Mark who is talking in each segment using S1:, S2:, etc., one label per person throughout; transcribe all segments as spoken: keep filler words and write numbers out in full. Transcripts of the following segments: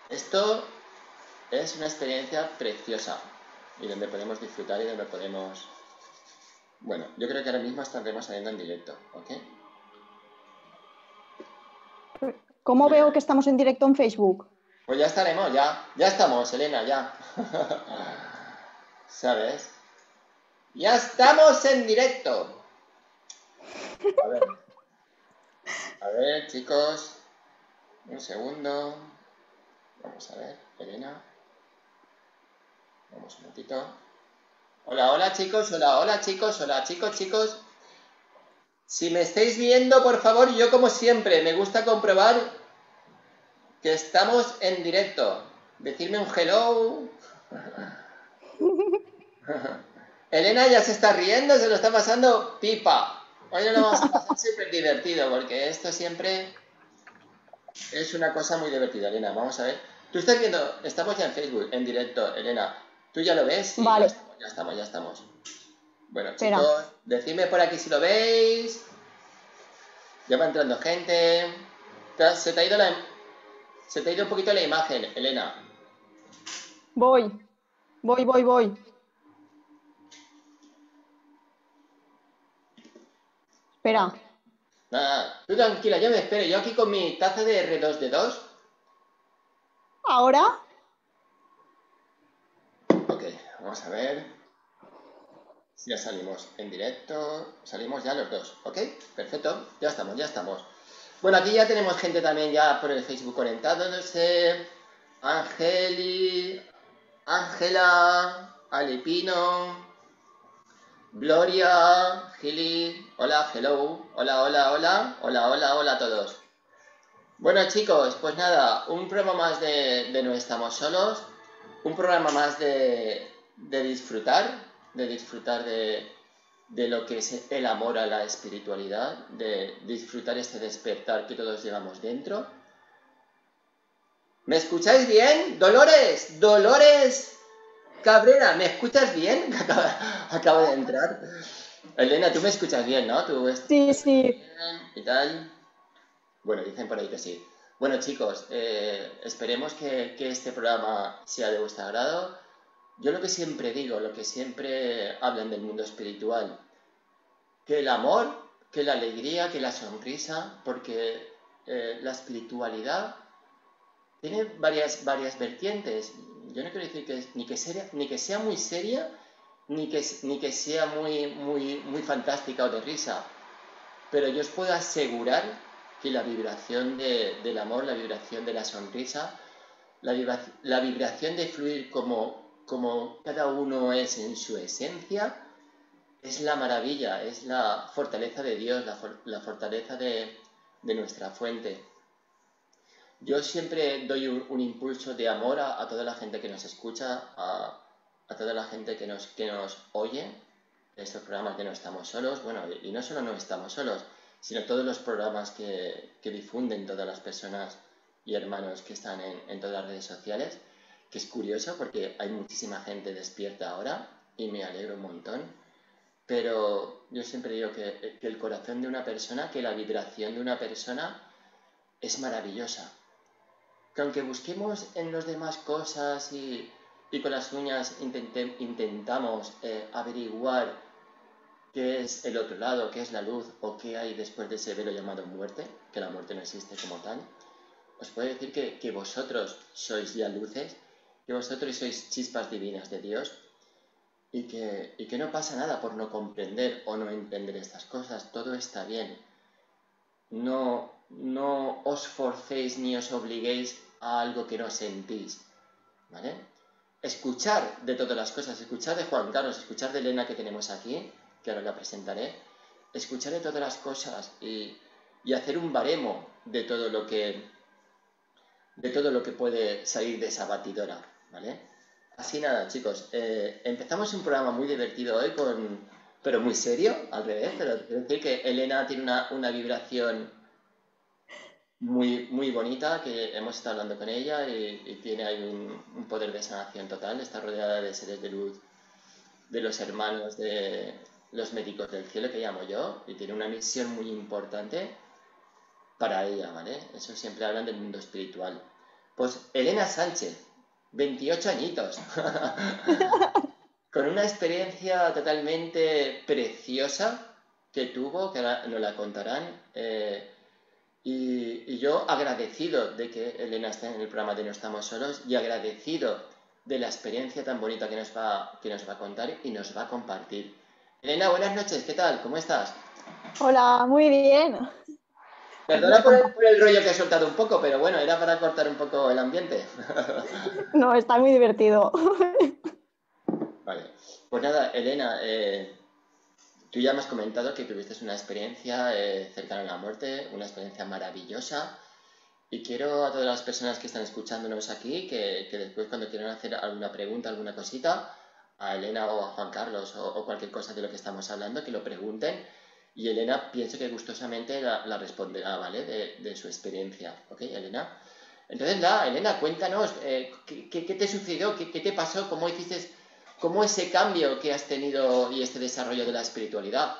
S1: Esto es una experiencia preciosa y donde podemos disfrutar y donde podemos... Bueno, yo creo que ahora mismo estaremos saliendo en directo, ¿ok?
S2: ¿Cómo veo que estamos en directo en Facebook?
S1: Pues ya estaremos, ya. Ya estamos, Elena, ya. ¿Sabes? ¡Ya estamos en directo! A ver, a ver, chicos. Un segundo. Vamos a ver, Elena. Vamos un momentito. Hola, hola, chicos. Hola, hola, chicos. Hola, chicos, chicos. Si me estáis viendo, por favor, yo como siempre, me gusta comprobar que estamos en directo. Decirme un hello. Elena ya se está riendo, se lo está pasando pipa. Hoy nos lo vamos a pasar súper divertido, porque esto siempre es una cosa muy divertida, Elena. Vamos a ver. Tú estás viendo, estamos ya en Facebook, en directo, Elena. ¿Tú ya lo ves? Sí, ya
S2: Vale,
S1: estamos, ya estamos, ya estamos. Bueno,
S2: espera.
S1: chicos, decidme por aquí si lo veis. Ya va entrando gente. Se te ha ido la, se te ha ido un poquito la imagen, Elena.
S2: Voy, voy, voy, voy.
S1: Vale.
S2: Espera.
S1: Nada, tú tranquila, yo me espero. Yo aquí con mi taza de R dos D dos.
S2: ¿Ahora?
S1: Ok, vamos a ver. Si ya salimos en directo. Salimos ya los dos, ¿ok? Perfecto, ya estamos, ya estamos. Bueno, aquí ya tenemos gente también ya por el Facebook conectándose. Angeli, Ángela, Alipino, Gloria, Gili, hola, hello, hola, hola, hola, hola, hola, hola a todos. Bueno chicos, pues nada, un programa más de, de No Estamos Solos, un programa más de, de disfrutar, de disfrutar de, de lo que es el amor a la espiritualidad, de disfrutar este despertar que todos llevamos dentro. ¿Me escucháis bien? Dolores, Dolores Cabrera, ¿me escuchas bien? Acaba, acaba de entrar. Elena, tú me escuchas bien, ¿no? Tú
S2: Sí,
S1: estás
S2: sí.
S1: bien y tal. Bueno, dicen por ahí que sí. Bueno, chicos, eh, esperemos que, que este programa sea de vuestro agrado. Yo lo que siempre digo, lo que siempre hablan del mundo espiritual, que el amor, que la alegría, que la sonrisa, porque eh, la espiritualidad tiene varias, varias vertientes. Yo no quiero decir que ni que, seria, ni que sea muy seria, ni que, ni que sea muy, muy, muy fantástica o de risa, pero yo os puedo asegurar que la vibración de, del amor, la vibración de la sonrisa, la, vibra, la vibración de fluir como, como cada uno es en su esencia, es la maravilla, es la fortaleza de Dios, la, for, la fortaleza de, de nuestra fuente. Yo siempre doy un, un impulso de amor a, a, toda la gente que nos escucha, a, a toda la gente que nos, que nos oye, estos programas de No Estamos Solos, bueno, y no solo No Estamos Solos, sino todos los programas que, que difunden todas las personas y hermanos que están en, en todas las redes sociales, que es curioso porque hay muchísima gente despierta ahora y me alegro un montón, pero yo siempre digo que, que el corazón de una persona, que la vibración de una persona es maravillosa, que aunque busquemos en los demás cosas y, y con las uñas intente, intentamos eh, averiguar qué es el otro lado, qué es la luz o qué hay después de ese velo llamado muerte, que la muerte no existe como tal, os puedo decir que, que vosotros sois ya luces, que vosotros sois chispas divinas de Dios y que, y que no pasa nada por no comprender o no entender estas cosas, todo está bien. No, no os forcéis ni os obliguéis a algo que no sentís, ¿vale? Escuchar de todas las cosas, escuchar de Juan Carlos, escuchar de Elena que tenemos aquí, que ahora la presentaré, escuchar de todas las cosas y, y hacer un baremo de todo lo que de todo lo que puede salir de esa batidora, ¿vale? Así nada, chicos, eh, empezamos un programa muy divertido hoy con, pero muy serio, al revés, pero quiero decir que Elena tiene una, una vibración muy, muy bonita, que hemos estado hablando con ella y, y tiene ahí un, un poder de sanación total, está rodeada de seres de luz, de los hermanos de los médicos del cielo que llamo yo, y tiene una misión muy importante para ella, ¿vale? Eso siempre hablan del mundo espiritual. Pues Elena Sánchez, veintiocho añitos, con una experiencia totalmente preciosa que tuvo, que ahora nos la contarán, eh, y, y yo agradecido de que Elena esté en el programa de No Estamos Solos y agradecido de la experiencia tan bonita que nos va, que nos va a contar y nos va a compartir. Elena, buenas noches, ¿qué tal? ¿Cómo estás?
S2: Hola, muy bien. Aquí
S1: Perdona
S2: de
S1: por el,
S2: compa-
S1: por el rollo que he soltado un poco, pero bueno, era para cortar un poco el ambiente.
S2: No, está muy divertido.
S1: Vale, pues nada, Elena, eh, tú ya me has comentado que tuviste una experiencia eh, cercana a la muerte, una experiencia maravillosa, y quiero a todas las personas que están escuchándonos aquí que, que después cuando quieran hacer alguna pregunta, alguna cosita, a Elena o a Juan Carlos o, o cualquier cosa de lo que estamos hablando, que lo pregunten, y Elena pienso que gustosamente la, la responderá, ¿vale? De, de su experiencia, ¿ok, Elena? Entonces, nada, Elena, cuéntanos, eh, ¿qué, qué, qué te sucedió? ¿Qué, qué te pasó? ¿Cómo hiciste, cómo ese cambio que has tenido y este desarrollo de la espiritualidad?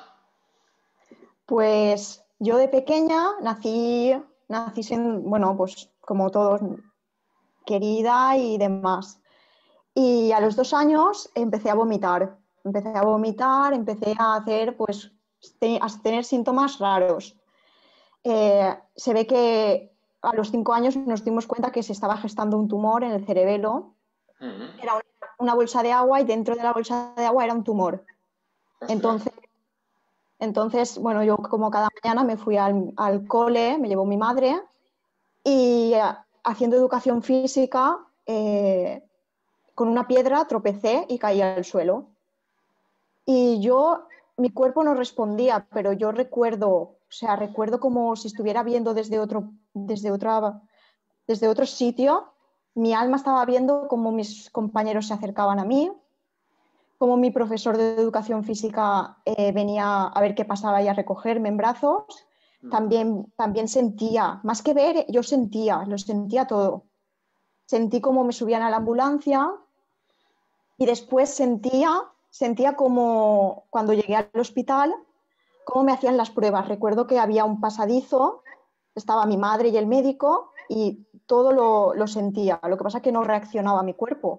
S2: Pues yo de pequeña nací, nací sin, bueno, pues como todos, querida y demás. Y a los dos años empecé a vomitar. Empecé a vomitar, empecé a hacer, pues, te- a tener síntomas raros. Eh, se ve que a los cinco años nos dimos cuenta que se estaba gestando un tumor en el cerebelo.
S1: Mm,
S2: Era una, una bolsa de agua y dentro de la bolsa de agua era un tumor.
S1: ostras.
S2: Entonces, entonces bueno, yo como cada mañana me fui al, al cole, me llevó mi madre y eh, haciendo educación física, eh, con una piedra tropecé y caí al suelo. Y yo, mi cuerpo no respondía, pero yo recuerdo, o sea, recuerdo como si estuviera viendo desde otro, desde otra, desde otro sitio. Mi alma estaba viendo cómo mis compañeros se acercaban a mí, cómo mi profesor de educación física eh, venía a ver qué pasaba y a recogerme en brazos.
S1: Mm,
S2: También, también sentía, más que ver, yo sentía, lo sentía todo. Sentí cómo me subían a la ambulancia y después sentía, sentía como cuando llegué al hospital, cómo me hacían las pruebas. Recuerdo que había un pasadizo, estaba mi madre y el médico y todo lo, lo sentía. Lo que pasa es que no reaccionaba a mi cuerpo.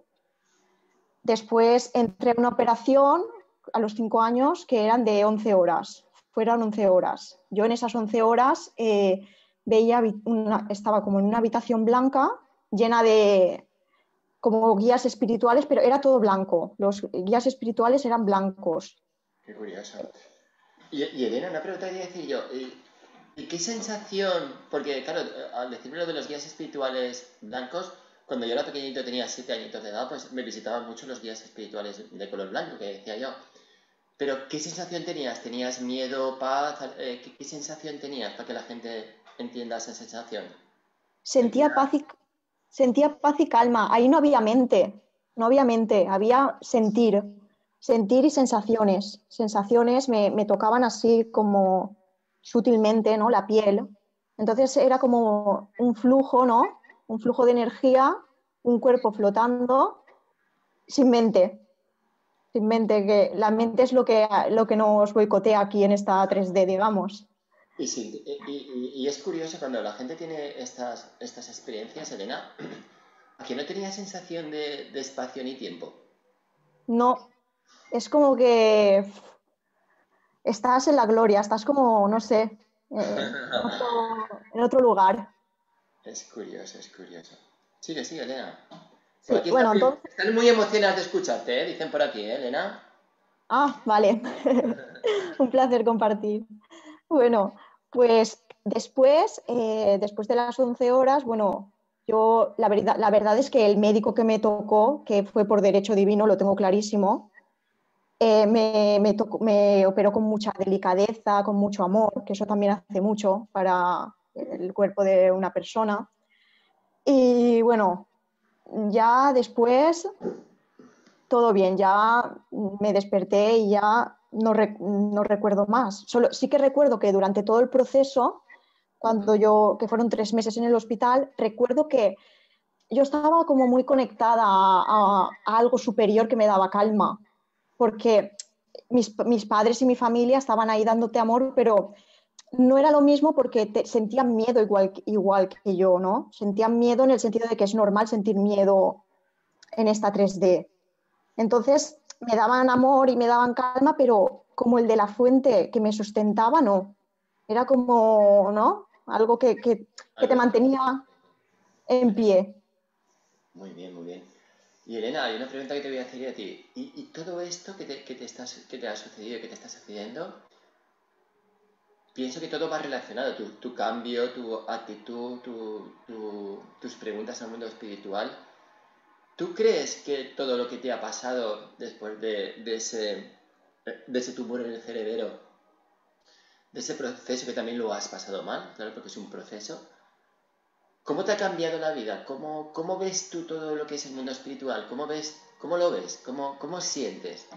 S2: Después entré en una operación a los cinco años que eran de once horas. Fueron once horas. Yo en esas once horas eh, veía una, estaba como en una habitación blanca llena de como guías espirituales, pero era todo blanco. Los guías espirituales eran blancos.
S1: qué curioso. Y, y Elena, una pregunta que quería decir yo. ¿Y, y qué sensación? Porque, claro, al decirme lo de los guías espirituales blancos, cuando yo era pequeñito, tenía siete añitos de edad, pues me visitaban mucho los guías espirituales de color blanco, que decía yo. Pero, ¿qué sensación tenías? ¿Tenías miedo, paz? Eh, ¿qué, qué sensación tenías para que la gente entienda esa sensación?
S2: Sentía paz y, sentía paz y calma. Ahí no había mente, no había mente, había sentir, sentir y sensaciones. Sensaciones me, me tocaban así como sutilmente, ¿no? La piel. Entonces era como un flujo, ¿no? Un flujo de energía, un cuerpo flotando sin mente. Sin mente, que la mente es lo que, lo que nos boicotea aquí en esta tres D, digamos.
S1: Y, sí, y, y- y es curioso cuando la gente tiene estas, estas experiencias, Elena, que no tenía sensación de, de espacio ni tiempo.
S2: No, es como que estás en la gloria, estás como, no sé, eh, en otro, en otro lugar.
S1: Es curioso, es curioso. Sigue, sigue, Elena. Por
S2: Sí,
S1: aquí están
S2: bueno,
S1: muy,
S2: entonces,
S1: están muy emocionadas de escucharte, ¿eh? Dicen por aquí, ¿eh, Elena?
S2: ah, vale, un placer compartir. Bueno, pues después, eh, después de las once horas, bueno, yo la verdad, la verdad es que el médico que me tocó, que fue por derecho divino, lo tengo clarísimo, eh, me, me, tocó- me operó con mucha delicadeza, con mucho amor, que eso también hace mucho para el cuerpo de una persona. Y bueno, ya después todo bien, ya me desperté y ya no, re- no recuerdo más. Solo, sí que recuerdo que durante todo el proceso, cuando yo, que fueron tres meses en el hospital, recuerdo que yo estaba como muy conectada a, a- a algo superior que me daba calma, porque mis, mis padres y mi familia estaban ahí dándote amor, pero no era lo mismo porque te, sentían miedo igual, igual que yo, ¿no? Sentían miedo en el sentido de que es normal sentir miedo en esta tres D. Entonces me daban amor y me daban calma, pero como el de la fuente que me sustentaba, no. Era como, ¿no? Algo que, que, que te
S1: Algo
S2: mantenía en
S1: diferente.
S2: pie.
S1: Muy bien, muy bien. Y Elena, hay una pregunta que te voy a hacer a ti. ¿Y, y todo esto que te, que, te estás, que te ha sucedido, que te está sucediendo, pienso que todo va relacionado? Tu, tu cambio, tu actitud, tu, tu, tus preguntas al mundo espiritual. ¿Tú crees que todo lo que te ha pasado después de, de ese, de ese tumor en el cerebro, de ese proceso que también lo has pasado mal, claro, porque es un proceso, ¿cómo te ha cambiado la vida? ¿Cómo, cómo ves tú todo lo que es el mundo espiritual? ¿Cómo ves, cómo lo ves? ¿Cómo, cómo sientes?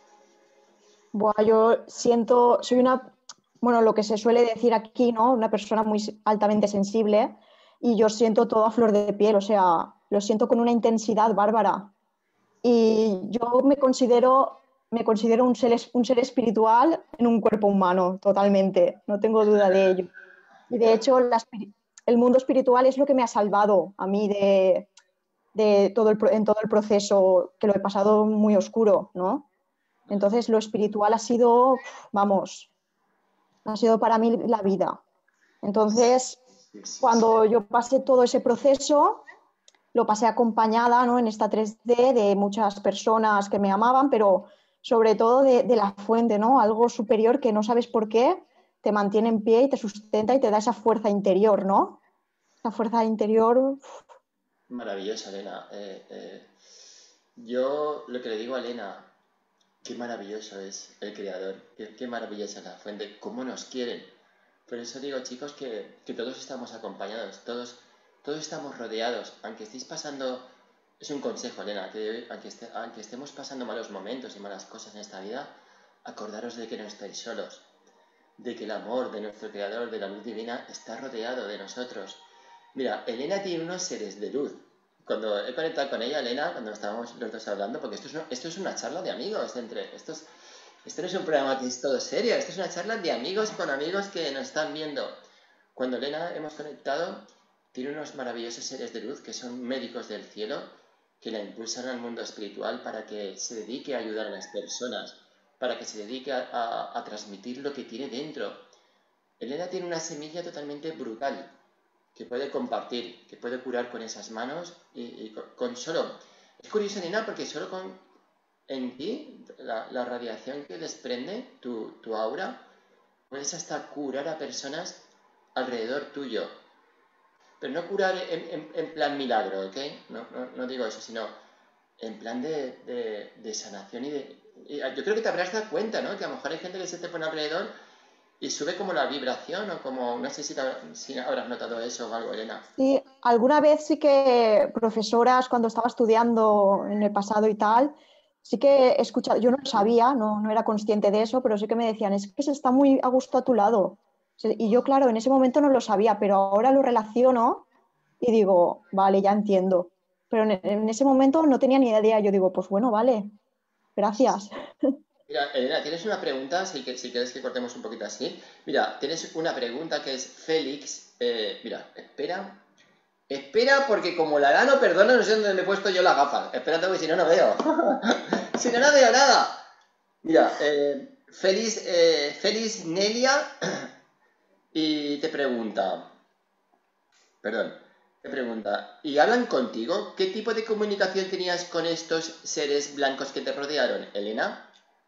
S2: Buah, yo siento, soy una, bueno, lo que se suele decir aquí, ¿no? Una persona muy s- altamente sensible y yo siento todo a flor de piel, o sea, lo siento con una intensidad bárbara. Y yo me considero, me considero un ser, es- un ser espiritual en un cuerpo humano, totalmente, no tengo duda de ello. Y de hecho, la espiri- el mundo espiritual es lo que me ha salvado a mí de, de todo el, pro- en todo el proceso que lo he pasado muy oscuro, ¿no? Entonces, lo espiritual ha sido, vamos, ha sido para mí la vida. Entonces,
S1: Sí, sí, sí.
S2: cuando yo pasé todo ese proceso, lo pasé acompañada, ¿no? En esta tres D de muchas personas que me amaban, pero sobre todo de, de la fuente, ¿no? Algo superior que no sabes por qué, te mantiene en pie y te sustenta y te da esa fuerza interior, ¿no? Esa fuerza interior,
S1: Maravillosa, Elena. Eh, eh, yo lo que le digo a Elena, qué maravilloso es el Creador, qué, qué maravillosa es la fuente, cómo nos quieren. Por eso digo, chicos, que, que todos estamos acompañados, todos, todos estamos rodeados, aunque estéis pasando, es un consejo, Elena, que aunque, esté- aunque estemos pasando malos momentos y malas cosas en esta vida, acordaros de que no estáis solos, de que el amor de nuestro Creador, de la luz divina, está rodeado de nosotros. Mira, Elena tiene unos seres de luz. Cuando he conectado con ella, Elena, cuando estábamos los dos hablando, porque esto es, una, esto es una charla de amigos entre... Esto, es, esto no es un programa que es todo serio, esto es una charla de amigos con amigos que nos están viendo. Cuando Elena hemos conectado, tiene unos maravillosos seres de luz que son médicos del cielo, que la impulsan al mundo espiritual para que se dedique a ayudar a las personas, para que se dedique a, a, a transmitir lo que tiene dentro. Elena tiene una semilla totalmente brutal que puede compartir, que puede curar con esas manos y, y con, con, solo... Es curioso, Elena, porque solo con en ti, la, la radiación que desprende tu, tu aura, puedes hasta curar a personas alrededor tuyo. Pero no curar en, en, en plan milagro, ¿ok? No, no, no, digo eso, sino en plan de, de, de sanación y de... Y yo creo que te habrás dado cuenta, ¿no? Que a lo mejor hay gente que se te pone alrededor y sube como la vibración o como... No sé si, te, si habrás notado eso o algo, Elena.
S2: sí, alguna vez sí que profesoras, cuando estaba estudiando en el pasado y tal, sí que he escuchado, yo no lo sabía, no, no era consciente de eso, pero sí que me decían, es que se está muy a gusto a tu lado. Sí, y yo, claro, en ese momento no lo sabía, pero ahora lo relaciono y digo, vale, ya entiendo. Pero en, en ese momento no tenía ni idea, yo digo, pues bueno, vale, gracias.
S1: Mira, Elena, tienes una pregunta, si, que, si quieres que cortemos un poquito así. Mira, tienes una pregunta que es Félix. Eh, mira, espera. Espera, porque como la gano, perdona, no sé dónde me he puesto yo la gafa. Espérate, porque si no, no veo. Si no, no veo nada. Mira, eh, Félix, eh, Félix Nelia y te pregunta, perdón, te pregunta, ¿y hablan contigo? ¿Qué tipo de comunicación tenías con estos seres blancos que te rodearon, Elena?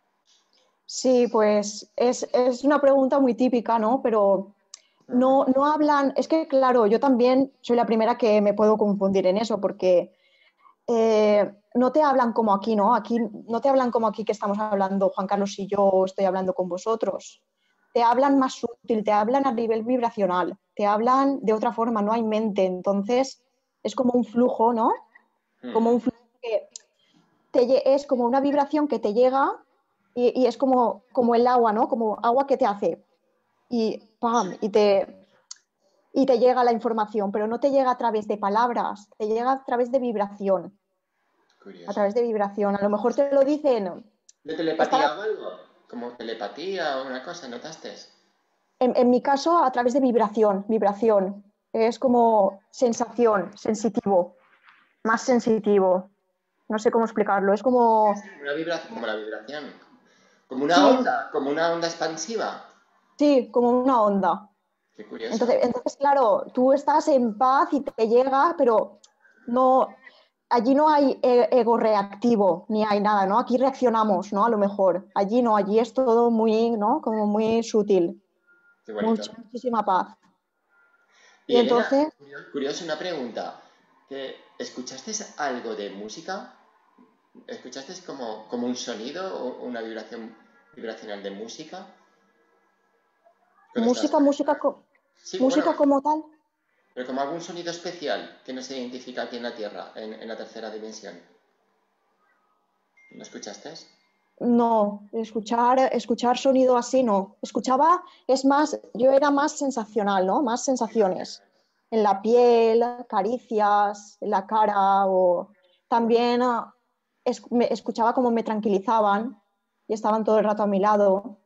S2: Sí, pues es, es una pregunta muy típica, ¿no? Pero
S1: Ujú.
S2: no, no hablan, es que claro, yo también soy la primera que me puedo confundir en eso, porque eh, no te hablan como aquí, ¿no? Aquí no te hablan como aquí que estamos hablando Juan Carlos y yo, estoy hablando con vosotros. Te hablan más sutil, te hablan a nivel vibracional, te hablan de otra forma, no hay mente. Entonces es como un flujo, ¿no? Como
S1: Ujú.
S2: un flujo que te, es como una vibración que te llega y, y es como, como el agua, ¿no? Como agua que te hace y ¡pam! Y te, y te llega la información, pero no te llega a través de palabras, te llega a través de vibración, a
S1: Curioso.
S2: través de vibración. A lo mejor te lo dicen,
S1: ¿De
S2: está
S1: telepatía o algo? ¿Como telepatía o una cosa, notaste?
S2: En, en mi caso, a través de vibración, vibración. Es como sensación, sensitivo, más sensitivo. No sé cómo explicarlo. Es como,
S1: Una vibración, como la vibración. Como una
S2: sí,
S1: onda, como una onda expansiva.
S2: sí, como una onda.
S1: Qué curioso.
S2: Entonces, entonces, claro, tú estás en paz y te llega, pero no, allí no hay e- ego reactivo, ni hay nada, ¿no? Aquí reaccionamos, ¿no? A lo mejor. Allí no, allí es todo muy, ¿no? Como muy sutil,
S1: Qué bonito.
S2: mucha, muchísima paz. Y
S1: Y Elena,
S2: entonces,
S1: curioso, una pregunta. ¿Que ¿Escuchaste algo de música? ¿Escuchaste como, como un sonido o una vibración vibracional de música? Cuando estabas
S2: música, música,
S1: conectada.
S2: co-
S1: Sí, bueno,
S2: música como tal,
S1: pero como algún sonido especial que no se identifica aquí en la Tierra, en, en la tercera dimensión. ¿No escuchaste?
S2: no. Escuchar, escuchar sonido así, no. Escuchaba, es más, yo era más sensacional, ¿no? Más sensaciones. En la piel, caricias, en la cara, o también ah, es- me- escuchaba cómo me tranquilizaban y estaban todo el rato a mi lado.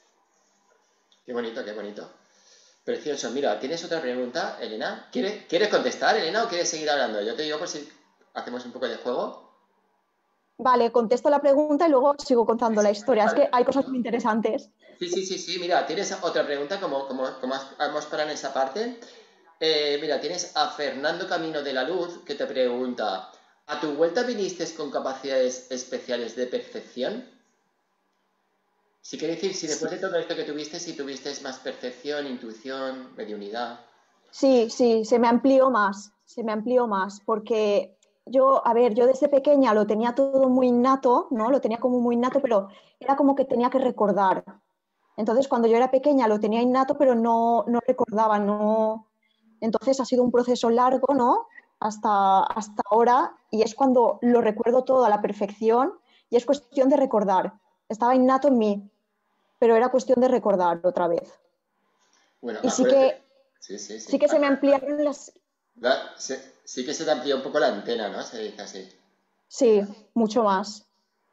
S1: Qué bonito, qué bonito. Precioso. Mira, ¿tienes otra pregunta, Elena? ¿Quieres, ¿quieres contestar, Elena, o quieres seguir hablando? Yo te digo por si hacemos un poco de juego.
S2: Vale, contesto la pregunta y luego sigo contando la historia. Es
S1: Vale,
S2: que hay cosas
S1: perfecto.
S2: muy interesantes.
S1: Sí, sí, sí, sí. Mira, tienes otra pregunta, como, como, como has- hemos parado en esa parte. Eh, mira, tienes a Fernando Camino de la Luz que te pregunta, ¿a tu vuelta viniste con capacidades especiales de percepción? Si quiere decir, si después de todo esto que tuviste, si tuviste más percepción, intuición, mediunidad.
S2: Sí, sí, se me amplió más, se me amplió más, porque yo, a ver, yo desde pequeña lo tenía todo muy innato, ¿no? Lo tenía como muy innato, pero era como que tenía que recordar. Entonces, cuando yo era pequeña lo tenía innato, pero no, no recordaba, no. Entonces ha sido un proceso largo, ¿no? Hasta, hasta ahora, y es cuando lo recuerdo todo a la perfección y es cuestión de recordar. Estaba innato en mí, pero era cuestión de recordar otra vez.
S1: Bueno,
S2: Y sí
S1: acuérdate.
S2: que,
S1: Sí, sí,
S2: sí
S1: sí.
S2: que se me
S1: Acuérdate.
S2: ampliaron las,
S1: La- se- sí que se te amplía un poco la antena, ¿no? Se dice así.
S2: sí, mucho más.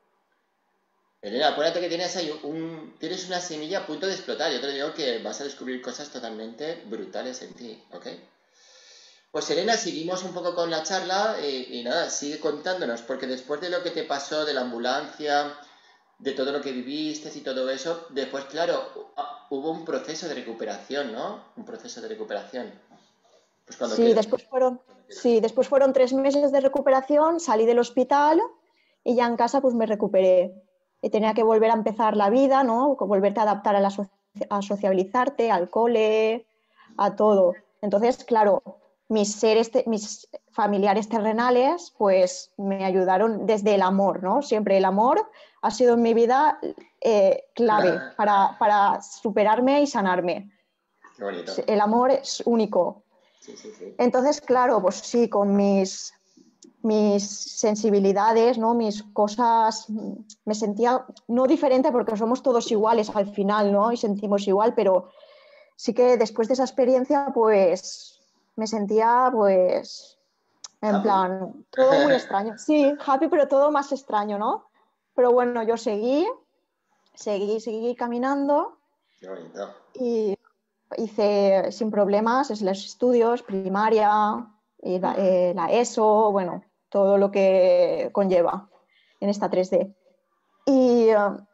S1: Elena, acuérdate que tienes ahí un, tienes una semilla a punto de explotar. Yo te digo que vas a descubrir cosas totalmente brutales en ti, ¿ok? Pues Elena, seguimos un poco con la charla y, y nada, sigue contándonos, porque después de lo que te pasó, de la ambulancia, de todo lo que viviste y todo eso, después, claro, hu- hubo un proceso de recuperación, ¿no? Un proceso de recuperación. Pues cuando
S2: Sí,
S1: quieras.
S2: después fueron,
S1: Cuando quieras.
S2: sí, después fueron tres meses de recuperación, salí del hospital y ya en casa pues me recuperé. Y tenía que volver a empezar la vida, ¿no? Volverte a adaptar a, la so- a sociabilizarte, al cole, a todo. Entonces, claro, mis seres, te- mis familiares terrenales, pues me ayudaron desde el amor, ¿no? Siempre el amor ha sido en mi vida eh, clave para, para superarme y sanarme.
S1: Qué bonito.
S2: El amor es único.
S1: Sí, sí, sí.
S2: Entonces, claro, pues sí, con mis, mis sensibilidades, ¿no? Mis cosas, me sentía no diferente porque somos todos iguales al final, ¿no? Y sentimos igual, pero sí que después de esa experiencia, pues me sentía, pues, en
S1: Happy.
S2: plan, todo muy extraño. Sí, happy, pero todo más extraño, ¿no? Pero bueno, yo seguí, seguí, seguí caminando
S1: Qué bonito.
S2: y hice sin problemas los estudios, primaria, y la,
S1: Mm.
S2: eh, la ESO, bueno, todo lo que conlleva en esta tres D. Y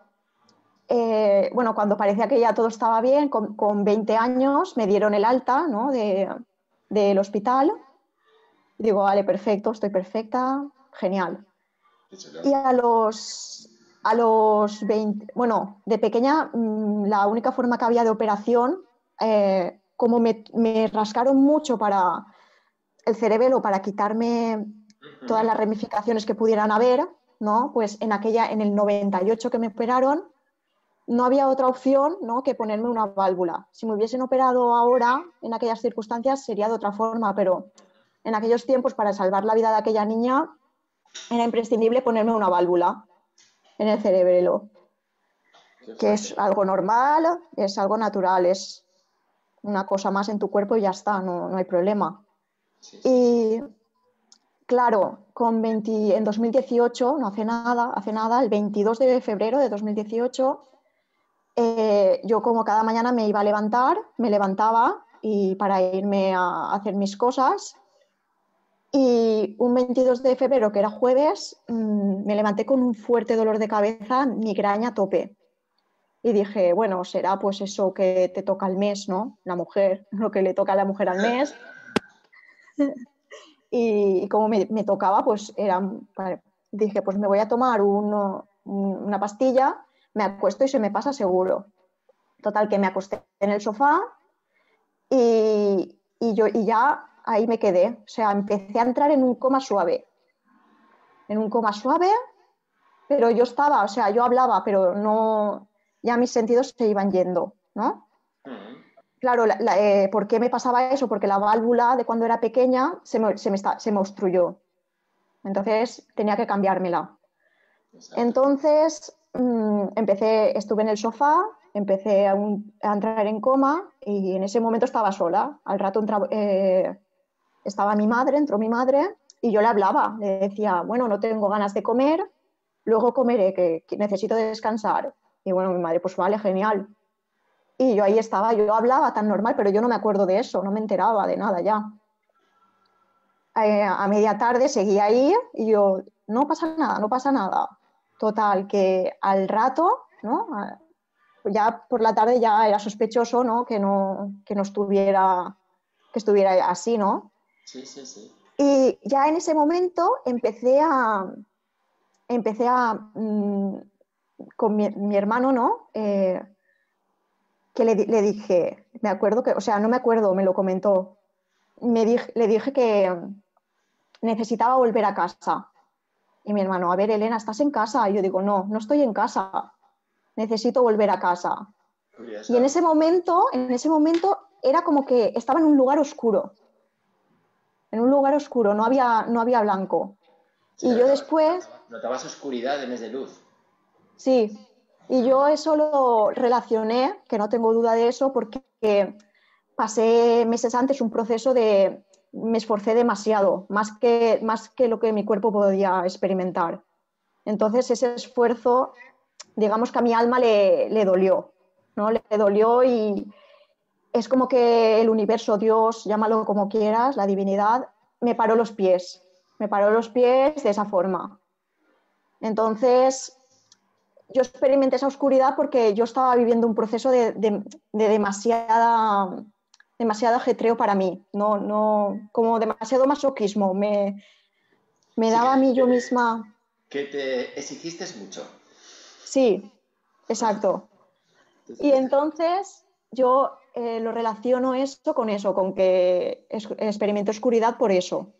S2: eh, bueno, cuando parecía que ya todo estaba bien, con, con veinte años me dieron el alta, ¿no? de, del hospital. Y digo, vale, perfecto, estoy perfecta, genial.
S1: Qué chulo.
S2: Y a los, a los veinte, bueno, de pequeña, mmm, la única forma que había de operación, eh, como me, me rascaron mucho para el cerebelo, para quitarme todas
S1: Ujú.
S2: las ramificaciones que pudieran haber, ¿no? Pues en aquella, en el noventa y ocho que me operaron, no había otra opción, ¿no? Que ponerme una válvula. Si me hubiesen operado ahora, en aquellas circunstancias, sería de otra forma, pero en aquellos tiempos, para salvar la vida de aquella niña, era imprescindible ponerme una válvula en el cerebelo,
S1: Qué
S2: que es
S1: fuerte.
S2: algo normal, es algo natural, es una cosa más en tu cuerpo y ya está, no, no hay problema.
S1: Sí, sí, sí.
S2: Y claro, con veinte, en dos mil dieciocho, no hace nada, hace nada, el veintidós de febrero de dos mil dieciocho, eh, yo como cada mañana me iba a levantar, me levantaba y para irme a hacer mis cosas. Y un veintidós de febrero, que era jueves, mmm, me levanté con un fuerte dolor de cabeza, migraña a tope. Y dije, bueno, será pues eso que te toca al mes, ¿no? La mujer, lo que le toca a la mujer al mes. Y, y como me, me, tocaba, pues era, vale, dije, pues me voy a tomar uno, una pastilla, me acuesto y se me pasa seguro. Total, que me acosté en el sofá y, y, yo, y ya ahí me quedé. O sea, empecé a entrar en un coma suave. En un coma suave, pero yo estaba, o sea, yo hablaba, pero no, ya mis sentidos se iban yendo, ¿no?
S1: Mm.
S2: Claro, la, la, eh, ¿por qué me pasaba eso? Porque la válvula de cuando era pequeña se me, se me, está, se me obstruyó. Entonces tenía que cambiármela.
S1: Exacto.
S2: Entonces mmm, empecé, estuve en el sofá, empecé a, un, a, entrar en coma y en ese momento estaba sola. Al rato entra, eh, estaba mi madre, entró mi madre y yo le hablaba, le decía, bueno, no tengo ganas de comer, luego comeré, que, que necesito descansar. Y bueno, mi madre, pues vale, genial. Y yo ahí estaba, yo hablaba tan normal, pero yo no me acuerdo de eso, no me enteraba de nada ya. Eh, a media tarde seguía ahí y yo, no pasa nada, no pasa nada. Total, que al rato, ¿no? Ya por la tarde ya era sospechoso, ¿no? Que no, que no estuviera, que estuviera así, ¿no?
S1: Sí, sí, sí.
S2: Y ya en ese momento empecé a, empecé a, mmm, con mi, mi, hermano, ¿no? Eh, que le, le, dije, me acuerdo que, o sea, no me acuerdo, me lo comentó, me dije, le dije que necesitaba volver a casa. Y mi hermano, a ver, Elena, ¿estás en casa? Y yo digo, no, no estoy en casa, necesito volver a casa.
S1: Curioso.
S2: Y en ese momento, en ese momento era como que estaba en un lugar oscuro, en un lugar oscuro, no había, no había blanco.
S1: Sí,
S2: Y yo
S1: notabas,
S2: después,
S1: notabas, notabas oscuridad en vez de luz.
S2: sí, y yo eso lo relacioné, que no tengo duda de eso, porque pasé meses antes un proceso de, me esforcé demasiado, más que, más que lo que mi cuerpo podía experimentar. Entonces ese esfuerzo, digamos que a mi alma le, le dolió, ¿no? Le dolió y es como que el universo, Dios, llámalo como quieras, la divinidad, me paró los pies, me paró los pies de esa forma. Entonces yo experimenté esa oscuridad porque yo estaba viviendo un proceso de, de, de demasiada, demasiado ajetreo para mí, no, no, como demasiado masoquismo, me, me
S1: Sí, que,
S2: daba a mí
S1: que,
S2: yo misma.
S1: que te exigiste mucho.
S2: Sí, exacto. Y entonces yo eh, lo relaciono esto con eso, con que es, experimento oscuridad por eso.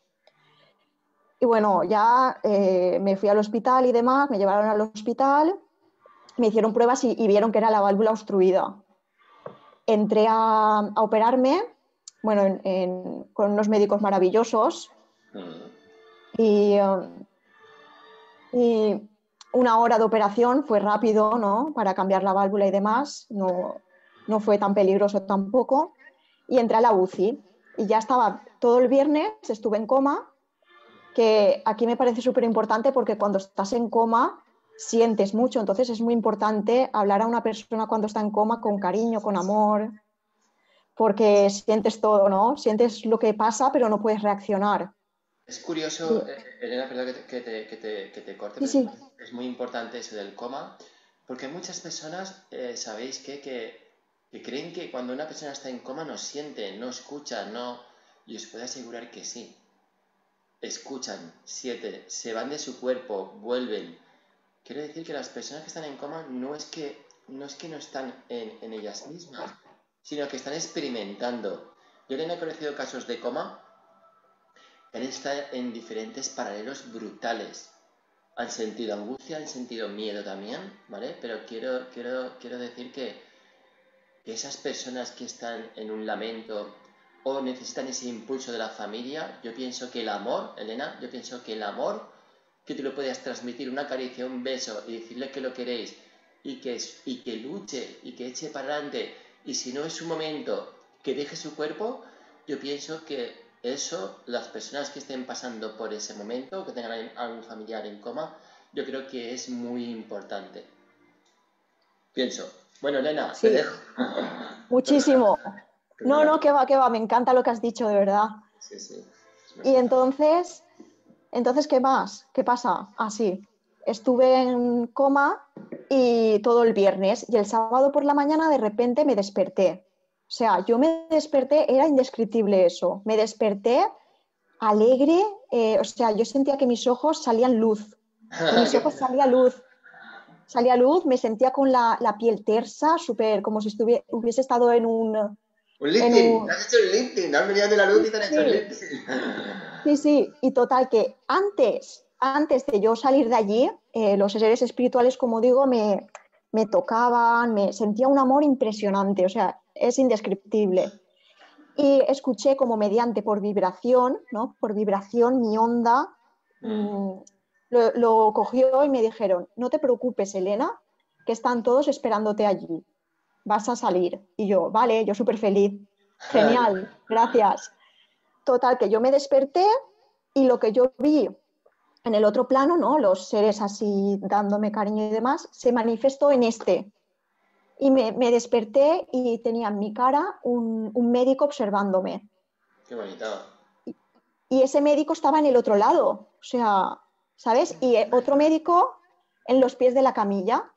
S2: Y bueno, ya eh, me fui al hospital y demás, me llevaron al hospital, me hicieron pruebas y, y vieron que era la válvula obstruida. Entré a, a operarme, bueno, en, en, con unos médicos maravillosos
S1: Mm.
S2: y, um, y una hora de operación fue rápido, ¿no? Para cambiar la válvula y demás, no, no fue tan peligroso tampoco. Y entré a la U C I y ya estaba todo el viernes, estuve en coma, que aquí me parece súper importante porque cuando estás en coma sientes mucho, entonces es muy importante hablar a una persona cuando está en coma con cariño, con amor, porque sientes todo, ¿no? Sientes lo que pasa, pero no puedes reaccionar.
S1: Es curioso,
S2: Y,
S1: eh, Elena, perdón que te, que te, que te, que te corte,
S2: sí,
S1: pero es
S2: sí,
S1: muy, es muy importante eso del coma, porque muchas personas, eh, sabéis que, que, que creen que cuando una persona está en coma no siente, no escucha, no... Y os puedo asegurar que sí. Escuchan, sienten, se van de su cuerpo, vuelven. Quiero decir que las personas que están en coma no es que no, es que no están en, en ellas mismas, sino que están experimentando. Yo también he conocido casos de coma que han estado en diferentes paralelos brutales. Han sentido angustia, han sentido miedo también, ¿vale? Pero quiero, quiero, quiero decir que, que esas personas que están en un lamento o necesitan ese impulso de la familia, yo pienso que el amor, Elena, yo pienso que el amor que tú le puedas transmitir, una caricia, un beso y decirle que lo queréis y que, y que luche y que eche para adelante y si no es un momento que deje su cuerpo, yo pienso que eso, las personas que estén pasando por ese momento, que tengan algún familiar en coma, yo creo que es muy importante. Pienso. Bueno, Elena, te
S2: Sí,
S1: dejo.
S2: muchísimo. No,
S1: Perdona.
S2: no, que va, que va, me encanta lo que has dicho, de verdad.
S1: Sí, sí. Me
S2: Y
S1: encanta.
S2: entonces, entonces, ¿qué más? ¿Qué pasa? Ah, sí, estuve en coma y todo el viernes y el sábado por la mañana de repente me desperté. O sea, yo me desperté, era indescriptible eso. Me desperté alegre, eh, o sea, yo sentía que mis ojos salían luz, de mis ojos
S1: ¿Qué-
S2: salía luz, salía luz, me sentía con la, la piel tersa, súper, como si estuviese, hubiese estado en un,
S1: Un
S2: en
S1: lifting. ¿Te
S2: un...
S1: has hecho un lifting? ¿Has venido de la luz
S2: Sí,
S1: y te han hecho un
S2: sí,
S1: lifting?
S2: sí, sí, y total que antes, antes de yo salir de allí, eh, los seres espirituales, como digo, me, me tocaban, me sentía un amor impresionante, o sea, es indescriptible. Y escuché como mediante por vibración, ¿no? Por vibración, mi onda
S1: Mm.
S2: mmm, lo, lo cogió y me dijeron, no te preocupes, Elena, que están todos esperándote allí, vas a salir. Y yo, vale, yo súper feliz, genial, gracias. Total, que yo me desperté y lo que yo vi en el otro plano, ¿no? Los seres así dándome cariño y demás, se manifestó en este. Y me, me desperté y tenía en mi cara un, un médico observándome.
S1: Qué bonito.
S2: Y ese médico estaba en el otro lado, o sea, ¿sabes? Y otro médico en los pies de la camilla.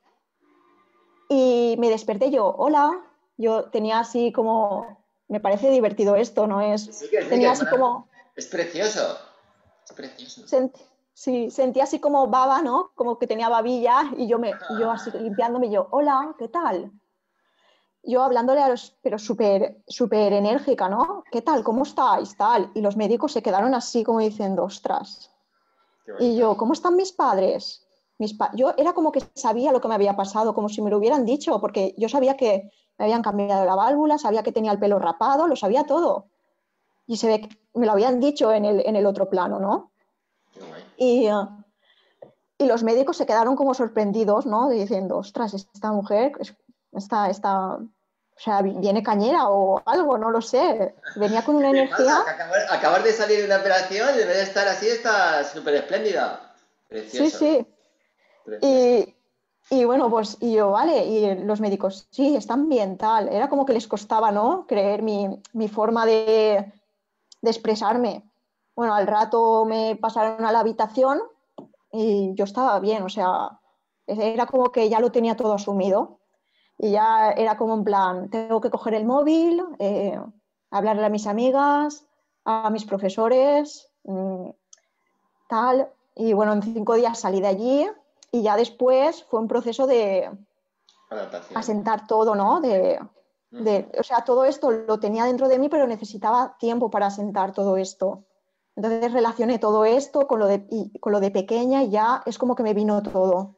S2: Y me desperté yo, hola, yo tenía así como, me parece divertido esto, ¿no
S1: Que
S2: es?
S1: sí, que sí, que
S2: Tenía
S1: es
S2: así
S1: maravilloso.
S2: como,
S1: Es precioso. Es precioso.
S2: sent, sí, sentía así como baba, ¿no? Como que tenía babilla y yo, me, yo así limpiándome, yo, hola, ¿qué tal? Yo hablándole a los, pero súper, súper enérgica, ¿no? ¿Qué tal? ¿Cómo estáis? Tal. Y los médicos se quedaron así como diciendo, ostras.
S1: Qué
S2: Y
S1: bonito.
S2: yo, ¿cómo están mis padres? Mis pa yo era como que sabía lo que me había pasado, como si me lo hubieran dicho, porque yo sabía que me habían cambiado la válvula, sabía que tenía el pelo rapado, lo sabía todo. Y se ve que me lo habían dicho en el, en el otro plano, ¿no?
S1: Qué guay.
S2: Y, uh, y los médicos se quedaron como sorprendidos, ¿no? Diciendo, ostras, esta mujer, esta, esta, o sea, viene cañera o algo, no lo sé. Venía con
S1: ¿Qué
S2: una
S1: te
S2: energía.
S1: pasa? Que acabar, acabar de salir de una operación y debe de estar así, está súper espléndida.
S2: Sí,
S1: Precioso.
S2: sí.
S1: Precioso.
S2: Y, y bueno, pues y yo, vale, y los médicos, sí, están bien, tal. Era como que les costaba, ¿no? Creer mi, mi forma de, de expresarme. Bueno, al rato me pasaron a la habitación y yo estaba bien, o sea, era como que ya lo tenía todo asumido y ya era como en plan, tengo que coger el móvil, eh, hablarle a mis amigas, a mis profesores, mmm, tal. Y bueno, en cinco días salí de allí y ya después fue un proceso de
S1: Adaptación.
S2: asentar todo, ¿no? De,
S1: Ujú.
S2: de, o sea, todo esto lo tenía dentro de mí, pero necesitaba tiempo para asentar todo esto. Entonces relacioné todo esto con lo de, y, con lo de pequeña y ya es como que me vino todo.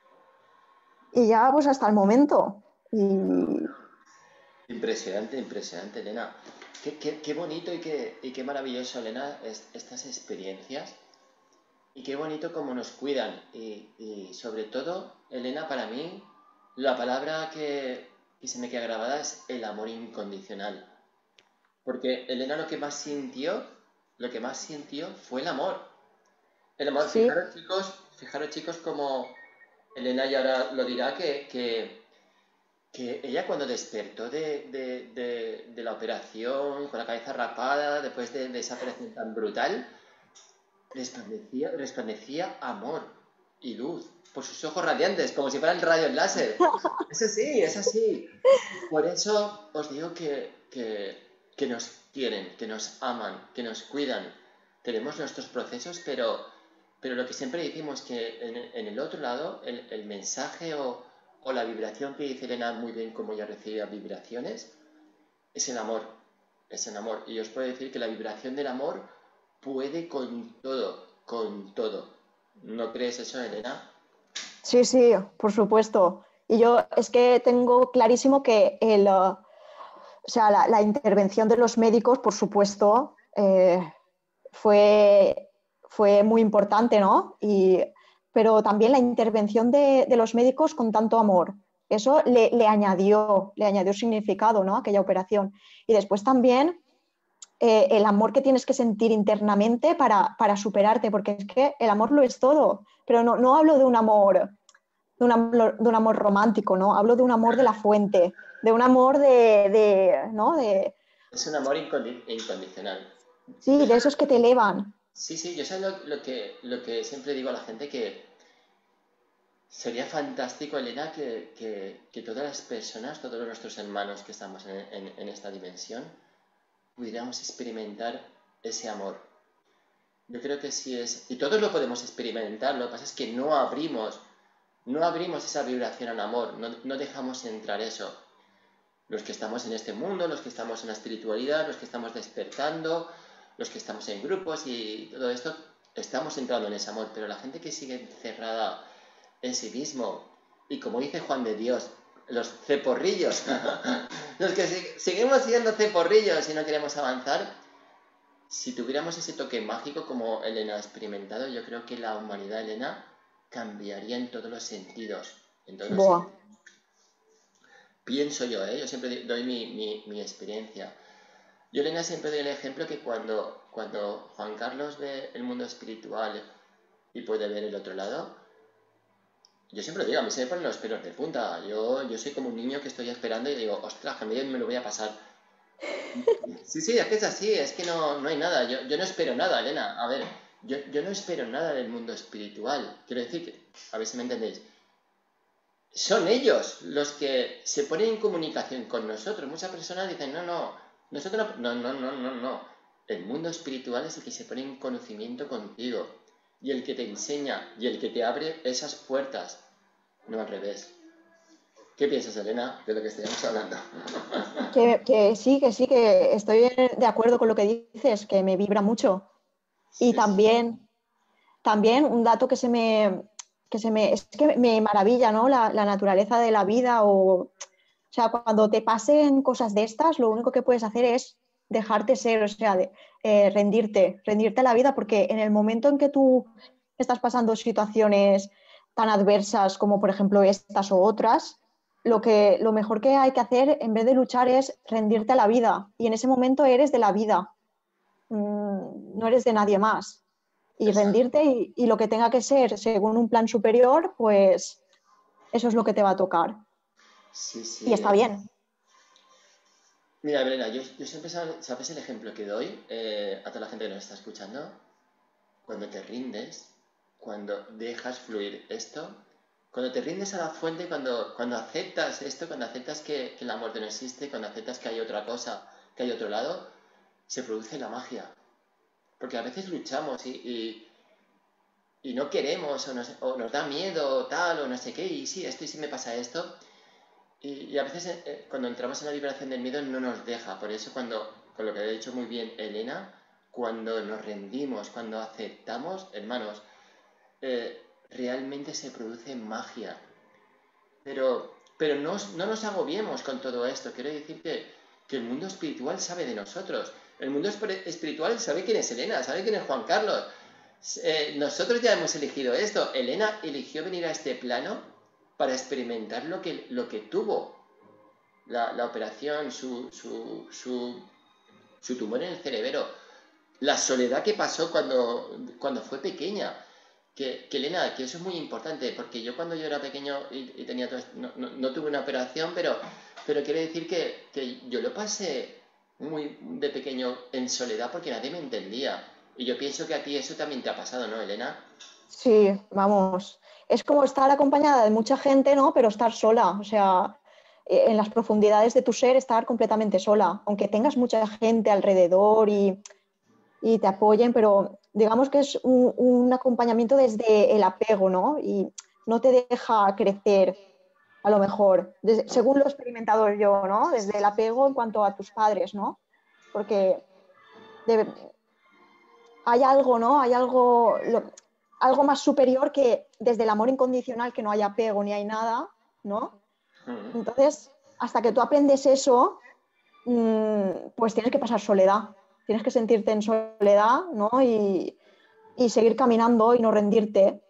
S2: Y ya pues hasta el momento. Y
S1: Impresionante, impresionante, Elena. Qué, qué- qué bonito y qué, y qué maravilloso, Elena, es- estas experiencias. Y qué bonito cómo nos cuidan. Y, y sobre todo, Elena, para mí, la palabra que, que se me queda grabada es el amor incondicional. Porque Elena lo que más sintió, lo que más sintió fue el amor. El amor,
S2: sí,
S1: fijaros chicos, fijaros chicos como Elena ya ahora lo dirá que, que, que ella cuando despertó de, de, de, de la operación, con la cabeza rapada, después de, de esa operación tan brutal, resplandecía, resplandecía amor y luz por sus ojos radiantes, como si fueran rayos láser. Es así, es así. Por eso os digo que, que, que nos quieren, que nos aman, que nos cuidan. Tenemos nuestros procesos, pero, pero lo que siempre decimos que en, en el otro lado, el, el mensaje o, o la vibración que dice Elena muy bien como ella recibe vibraciones, es el amor, es el amor. Y os puedo decir que la vibración del amor puede con todo, con todo. ¿No crees eso, Elena?
S2: sí, sí, por supuesto. Y yo es que tengo clarísimo que el, uh, o sea, la, la, intervención de los médicos, por supuesto, eh, fue, fue muy importante, ¿no? Y, pero también la intervención de, de los médicos con tanto amor. Eso le, le, añadió, le añadió significado, ¿no? A aquella operación. Y después también eh, el amor que tienes que sentir internamente para, para superarte, porque es que el amor lo es todo. Pero no, no hablo de un amor de un amor, de un amor romántico, ¿no? Hablo de un amor de la fuente, de un amor de, de ¿no? De,
S1: Es un amor incondi- incondicional. Yo
S2: sí, de
S1: sé-
S2: esos que te elevan.
S1: sí, sí, yo sé lo, lo que, lo que siempre digo a la gente que sería fantástico, Elena, que, que- que todas las personas, todos nuestros hermanos que estamos en, en- en esta dimensión, pudiéramos experimentar ese amor. Yo creo que sí es, y todos lo podemos experimentar, lo que pasa es que no abrimos, no abrimos esa vibración al amor, no, no dejamos entrar eso. Los que estamos en este mundo, los que estamos en la espiritualidad, los que estamos despertando, los que estamos en grupos y todo esto, estamos entrando en ese amor, pero la gente que sigue encerrada en sí mismo, y como dice Juan de Dios, los ceporrillos, los que si- seguimos siendo ceporrillos y no queremos avanzar, si tuviéramos ese toque mágico como Elena ha experimentado, yo creo que la humanidad, Elena, cambiaría en todos los sentidos, en todos los
S2: Buah.
S1: sentidos. Pienso yo, ¿eh? Yo siempre doy mi, mi, mi experiencia. Yo, Elena, siempre doy el ejemplo que cuando, cuando Juan Carlos ve el mundo espiritual y puede ver el otro lado, yo siempre digo, a mí se me ponen los pelos de punta. Yo, yo soy como un niño que estoy esperando y digo, ostras, que me lo voy a pasar. Sí, sí, es que es así, es que no, no hay nada. Yo, yo no espero nada, Elena. A ver, yo, yo no espero nada del mundo espiritual. Quiero decir que, a ver si me entendéis, son ellos los que se ponen en comunicación con nosotros. Muchas personas dicen, no, no, nosotros no, no, no, no, no, no. El mundo espiritual es el que se pone en conocimiento contigo y el que te enseña y el que te abre esas puertas, no al revés. ¿Qué piensas, Elena, de lo que estamos hablando?
S2: Que, que sí, que sí, que estoy de acuerdo con lo que dices, que me vibra mucho. Y
S1: Sí, sí,
S2: también, también un dato que se me, que se me, es que me maravilla, ¿no? La, la naturaleza de la vida o, o sea, cuando te pasen cosas de estas, lo único que puedes hacer es dejarte ser, o sea, de, eh, rendirte, rendirte a la vida, porque en el momento en que tú estás pasando situaciones tan adversas como por ejemplo estas o otras, lo que, lo mejor que hay que hacer en vez de luchar es rendirte a la vida. Y en ese momento eres de la vida, mm, no eres de nadie más. Y
S1: exacto.
S2: rendirte y, y lo que tenga que ser según un plan superior, pues eso es lo que te va a tocar.
S1: Sí,
S2: Y
S1: sí.
S2: está
S1: eh.
S2: bien.
S1: Mira, Elena, yo, yo siempre, sab- ¿sabes el ejemplo que doy eh, a toda la gente que nos está escuchando? Cuando te rindes, cuando dejas fluir esto, cuando te rindes a la fuente, cuando, cuando aceptas esto, cuando aceptas que, que la muerte no existe, cuando aceptas que hay otra cosa, que hay otro lado, se produce la magia. Porque a veces luchamos y, y, y no queremos, o nos, o nos da miedo, o tal, o no sé qué, y sí, esto y sí me pasa esto. Y, y a veces eh, eh, cuando entramos en la vibración del miedo no nos deja. Por eso cuando, con lo que ha dicho muy bien Elena, cuando nos rendimos, cuando aceptamos, hermanos, eh, realmente se produce magia. Pero, pero no, no nos agobiemos con todo esto. Quiero decir que, que el mundo espiritual sabe de nosotros. El mundo espiritual sabe quién es Elena, sabe quién es Juan Carlos. Eh, nosotros ya hemos elegido esto. Elena eligió venir a este plano para experimentar lo que, lo que tuvo. La, la operación, su, su, su, su tumor en el cerebro, la soledad que pasó cuando, cuando fue pequeña. Que, que Elena, que eso es muy importante, porque yo cuando yo era pequeño y, y tenía todo esto, no, no, no tuve una operación, pero, pero quiero decir que, que yo lo pasé muy de pequeño en soledad porque nadie me entendía. Y yo pienso que a ti eso también te ha pasado, ¿no, Elena?
S2: Sí, vamos. Es como estar acompañada de mucha gente, ¿no? Pero estar sola. O sea, eh, en las profundidades de tu ser, estar completamente sola. Aunque tengas mucha gente alrededor y, y te apoyen, pero digamos que es un, un acompañamiento desde el apego, ¿no? Y no te deja crecer, a lo mejor, desde- según lo he experimentado yo, ¿no? Desde el apego en cuanto a tus padres, ¿no? Porque de- hay algo, ¿no? Hay algo, lo- algo más superior que desde el amor incondicional, que no hay apego ni hay nada, ¿no?
S1: Mm.
S2: Entonces, hasta que tú aprendes eso, mmm, pues tienes que pasar soledad, tienes que sentirte en soledad, ¿no? Y, y seguir caminando y no rendirte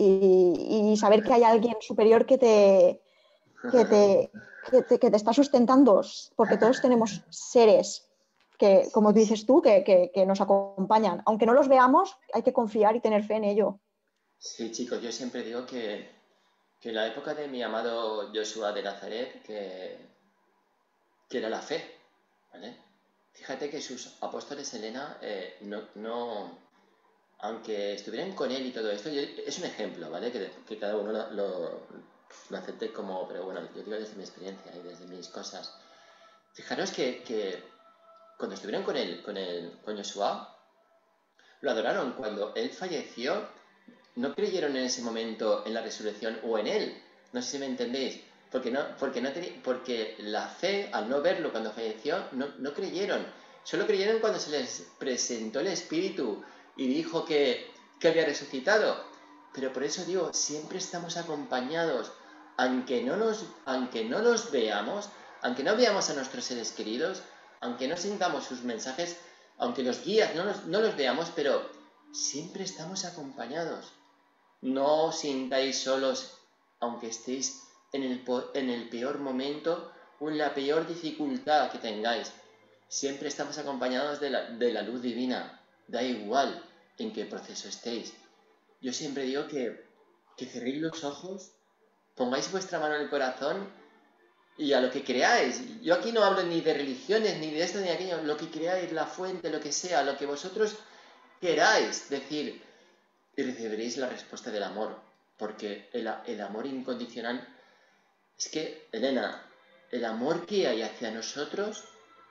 S2: y, y saber que hay alguien superior que te, que te, que te, que te está sustentando, porque todos tenemos seres que, como dices tú, que, que, que nos acompañan. Aunque no los veamos, hay que confiar y tener fe en ello.
S1: Sí, chicos, yo siempre digo que que en la época de mi amado Joshua de Nazaret, que, que era la fe, ¿vale? Fíjate que sus apóstoles, Elena, eh, no, no, aunque estuvieran con él y todo esto, yo, es un ejemplo, ¿vale? Que, que cada uno lo, lo, lo acepte como, pero bueno, yo digo desde mi experiencia y desde mis cosas. Fijaros que, que cuando estuvieron con él, con, el, con Joshua, lo adoraron. Cuando él falleció, no creyeron en ese momento en la resurrección o en él. No sé si me entendéis. Porque, no, porque, no teni- porque la fe, al no verlo cuando falleció, no, no creyeron. Solo creyeron cuando se les presentó el Espíritu y dijo que, que había resucitado. Pero por eso digo, siempre estamos acompañados. Aunque no, nos, aunque no los veamos, aunque no veamos a nuestros seres queridos, aunque no sintamos sus mensajes, aunque los guías no los, no los veamos, pero siempre estamos acompañados. No os sintáis solos, aunque estéis en el, en el peor momento o en la peor dificultad que tengáis. Siempre estamos acompañados de la, de la luz divina. Da igual en qué proceso estéis. Yo siempre digo que, que cerréis los ojos, pongáis vuestra mano en el corazón y a lo que creáis. Yo aquí no hablo ni de religiones, ni de esto, ni de aquello. Lo que creáis, la fuente, lo que sea, lo que vosotros queráis decir, y recibiréis la respuesta del amor, porque el, el amor incondicional es que, Elena, el amor que hay hacia nosotros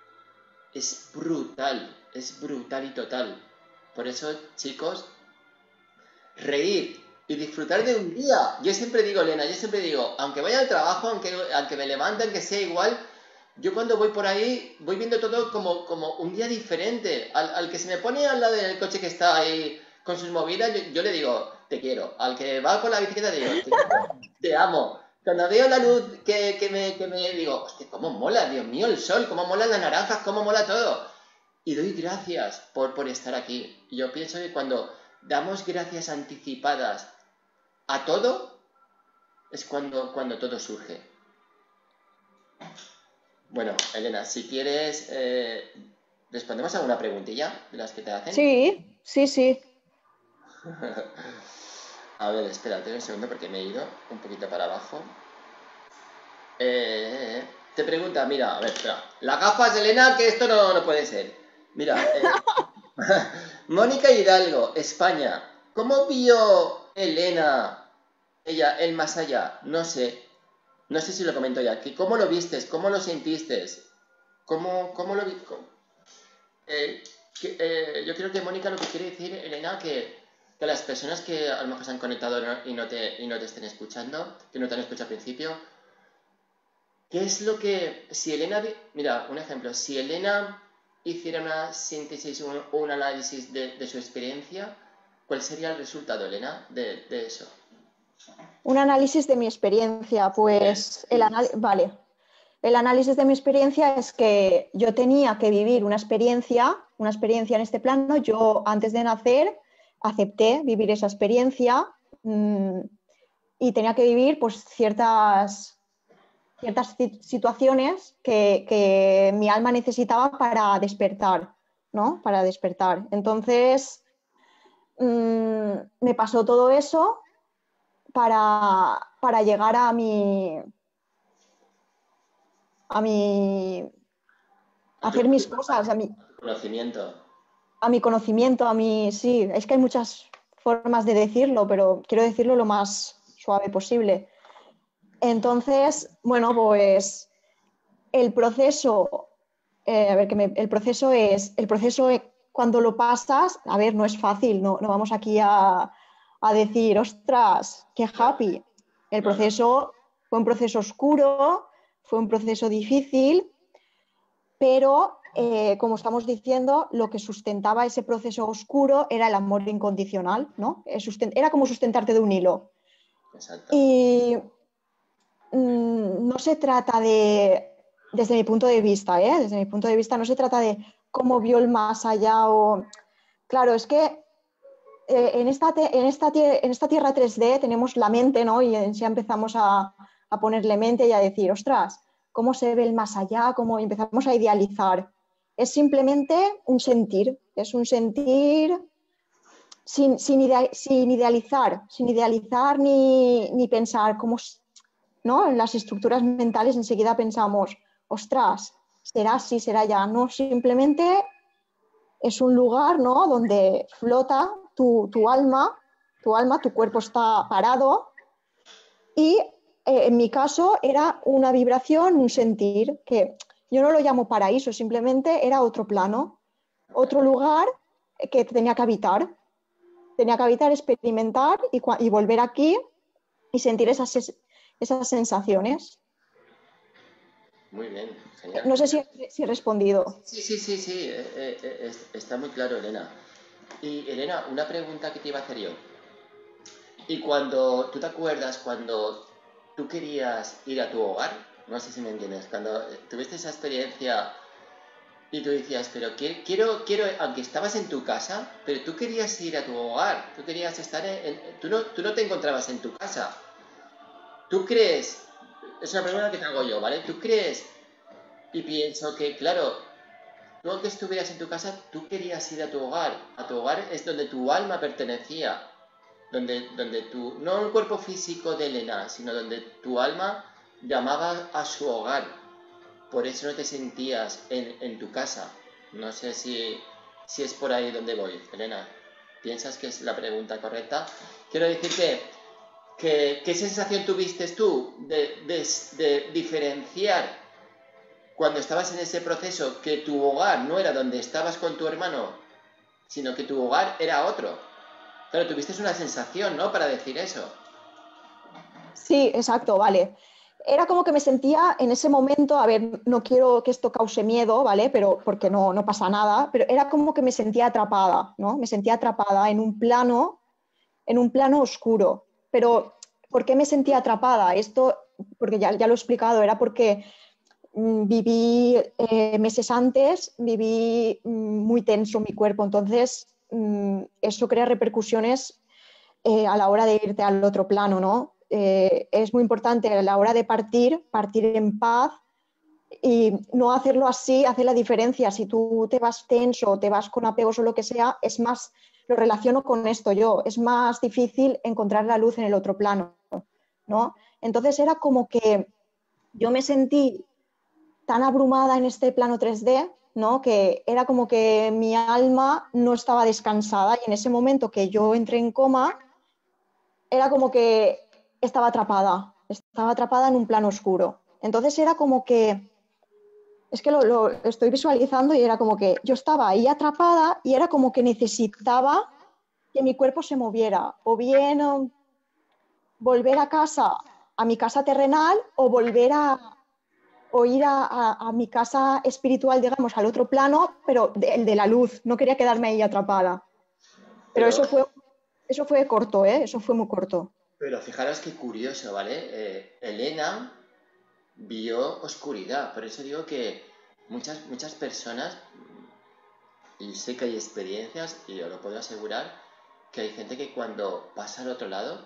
S1: es brutal, es brutal y total. Por eso, chicos, reír y disfrutar de un día. Yo siempre digo, Elena, yo siempre digo, aunque vaya al trabajo, aunque, aunque me levante, aunque sea igual, yo cuando voy por ahí voy viendo todo como, como un día diferente. Al, al que se me pone al lado del coche que está ahí con sus movidas, yo, yo le digo, te quiero. Al que va con la bicicleta, digo, te quiero, te amo. Cuando veo la luz que, que, me, que me digo, hostia, cómo mola, Dios mío, el sol, cómo molan las naranjas, cómo mola todo. Y doy gracias por, por estar aquí. Y yo pienso que cuando damos gracias anticipadas a todo, es cuando, cuando todo surge. Bueno, Elena, si quieres, eh, respondemos a alguna preguntilla de las que te hacen.
S2: Sí, sí, sí.
S1: A ver, espérate un segundo porque me he ido un poquito para abajo. Eh, te pregunta, mira, a ver, espera. Las gafas de Elena, que esto no, no puede ser. Mira, eh, Mónica Hidalgo, España. ¿Cómo vio Elena, ella, el más allá? No sé. No sé si lo comento ya. Que ¿Cómo lo vistes? ¿Cómo lo sentiste? ¿Cómo, cómo lo viste? Eh, que, eh, yo creo que Mónica lo que quiere decir, Elena, que, que las personas que a lo mejor se han conectado no- y, no te, y no te estén escuchando, que no te han escuchado al principio, ¿qué es lo que, si Elena, vi- mira, un ejemplo, si Elena hiciera una síntesis o un, o un análisis de, de su experiencia, ¿cuál sería el resultado, Elena, de, de eso?
S2: Un análisis de mi experiencia, pues el
S1: Sí.
S2: anal- vale. El análisis de mi experiencia es que yo tenía que vivir una experiencia, una experiencia en este plano. Yo antes de nacer acepté vivir esa experiencia mmm, y tenía que vivir pues ciertas, ciertas situaciones que, que mi alma necesitaba para despertar, ¿no? Para despertar. Entonces mmm, me pasó todo eso para, para llegar a mi a mi
S1: A
S2: a
S1: tu,
S2: hacer mis cosas, a mi,
S1: a tu conocimiento.
S2: a mi conocimiento, a mi... Sí, es que hay muchas formas de decirlo, pero quiero decirlo lo más suave posible. Entonces, bueno, pues el proceso, eh, a ver, que me, el proceso es, el proceso es, cuando lo pasas, a ver, no es fácil, no, no vamos aquí a, a decir, ostras, qué happy. El
S1: No, no.
S2: proceso fue un proceso oscuro, fue un proceso difícil, pero eh, como estamos diciendo, lo que sustentaba ese proceso oscuro era el amor incondicional, ¿no? Era como sustentarte de un hilo.
S1: Exacto.
S2: Y mmm, no se trata de, desde mi punto de vista, ¿eh? Desde mi punto de vista, no se trata de cómo vio el más allá o... Claro, es que eh, en, esta te, en, esta en esta tierra tres D tenemos la mente, ¿no? Y ya empezamos a, a ponerle mente y a decir, ostras, ¿cómo se ve el más allá? ¿Cómo empezamos a idealizar? Es simplemente un sentir, es un sentir sin, sin, idea, sin idealizar, sin idealizar ni, ni pensar cómo, ¿no? En las estructuras mentales enseguida pensamos, ostras, será así, será ya. No, simplemente es un lugar, ¿no? Donde flota tu, tu alma, tu alma, tu cuerpo está parado y eh, en mi caso era una vibración, un sentir, que yo no lo llamo paraíso, simplemente era otro plano, otro lugar que tenía que habitar. Tenía que habitar, experimentar y, y volver aquí y sentir esas, esas sensaciones.
S1: Muy bien, genial,
S2: No sé
S1: genial.
S2: si, si he respondido.
S1: Sí, sí, sí, sí, eh, eh, es- está muy claro, Elena. Y Elena, una pregunta que te iba a hacer yo. Y cuando, ¿tú te acuerdas cuando tú querías ir a tu hogar? No sé si me entiendes. Cuando eh, tuviste esa experiencia y tú decías, pero qui- quiero, quiero, aunque estabas en tu casa, pero tú querías ir a tu hogar, tú querías estar en, en- tú no, tú no te encontrabas en tu casa. ¿Tú crees? Es una pregunta que te hago yo, ¿vale? ¿Tú crees? Y pienso que, claro, tú aunque estuvieras en tu casa, tú querías ir a tu hogar. A tu hogar es donde tu alma pertenecía. Donde, donde tu, no el cuerpo físico de Elena, sino donde tu alma llamaba a su hogar. Por eso no te sentías en, en tu casa. No sé si, si es por ahí donde voy, Elena. ¿Piensas que es la pregunta correcta? Quiero decirte que, ¿qué sensación tuviste tú de, de, de diferenciar cuando estabas en ese proceso que tu hogar no era donde estabas con tu hermano, sino que tu hogar era otro? Claro, tuviste una sensación, ¿no? Para decir eso.
S2: Sí, exacto, vale. Era como que me sentía en ese momento, a ver, no quiero que esto cause miedo, ¿vale? Pero porque no, no pasa nada, pero era como que me sentía atrapada, ¿no? Me sentía atrapada en un plano, en un plano oscuro. Pero, ¿por qué me sentía atrapada? Esto, porque ya, ya lo he explicado, era porque mm, viví eh, meses antes, viví mm, muy tenso mi cuerpo, entonces mm, eso crea repercusiones eh, a la hora de irte al otro plano, ¿no? Eh, es muy importante a la hora de partir, partir en paz y no hacerlo así, hace la diferencia. Si tú te vas tenso, te vas con apegos o lo que sea, es más, lo relaciono con esto yo, es más difícil encontrar la luz en el otro plano, ¿no? Entonces era como que yo me sentí tan abrumada en este plano tres D, ¿no? Que era como que mi alma no estaba descansada y en ese momento que yo entré en coma, era como que estaba atrapada, estaba atrapada en un plano oscuro. Entonces era como que, es que lo, lo estoy visualizando y era como que yo estaba ahí atrapada y era como que necesitaba que mi cuerpo se moviera, o bien um, volver a casa, a mi casa terrenal, o volver a, o ir a, a, a mi casa espiritual, digamos, al otro plano, pero de, el de la luz. No quería quedarme ahí atrapada. Pero
S1: Pero,
S2: eso fue, eso fue corto, ¿eh? Eso fue muy corto.
S1: pero fijaros qué curioso, ¿vale? Eh, Elena vio oscuridad. Por eso digo que muchas, muchas personas, y sé que hay experiencias, y os lo puedo asegurar, que hay gente que cuando pasa al otro lado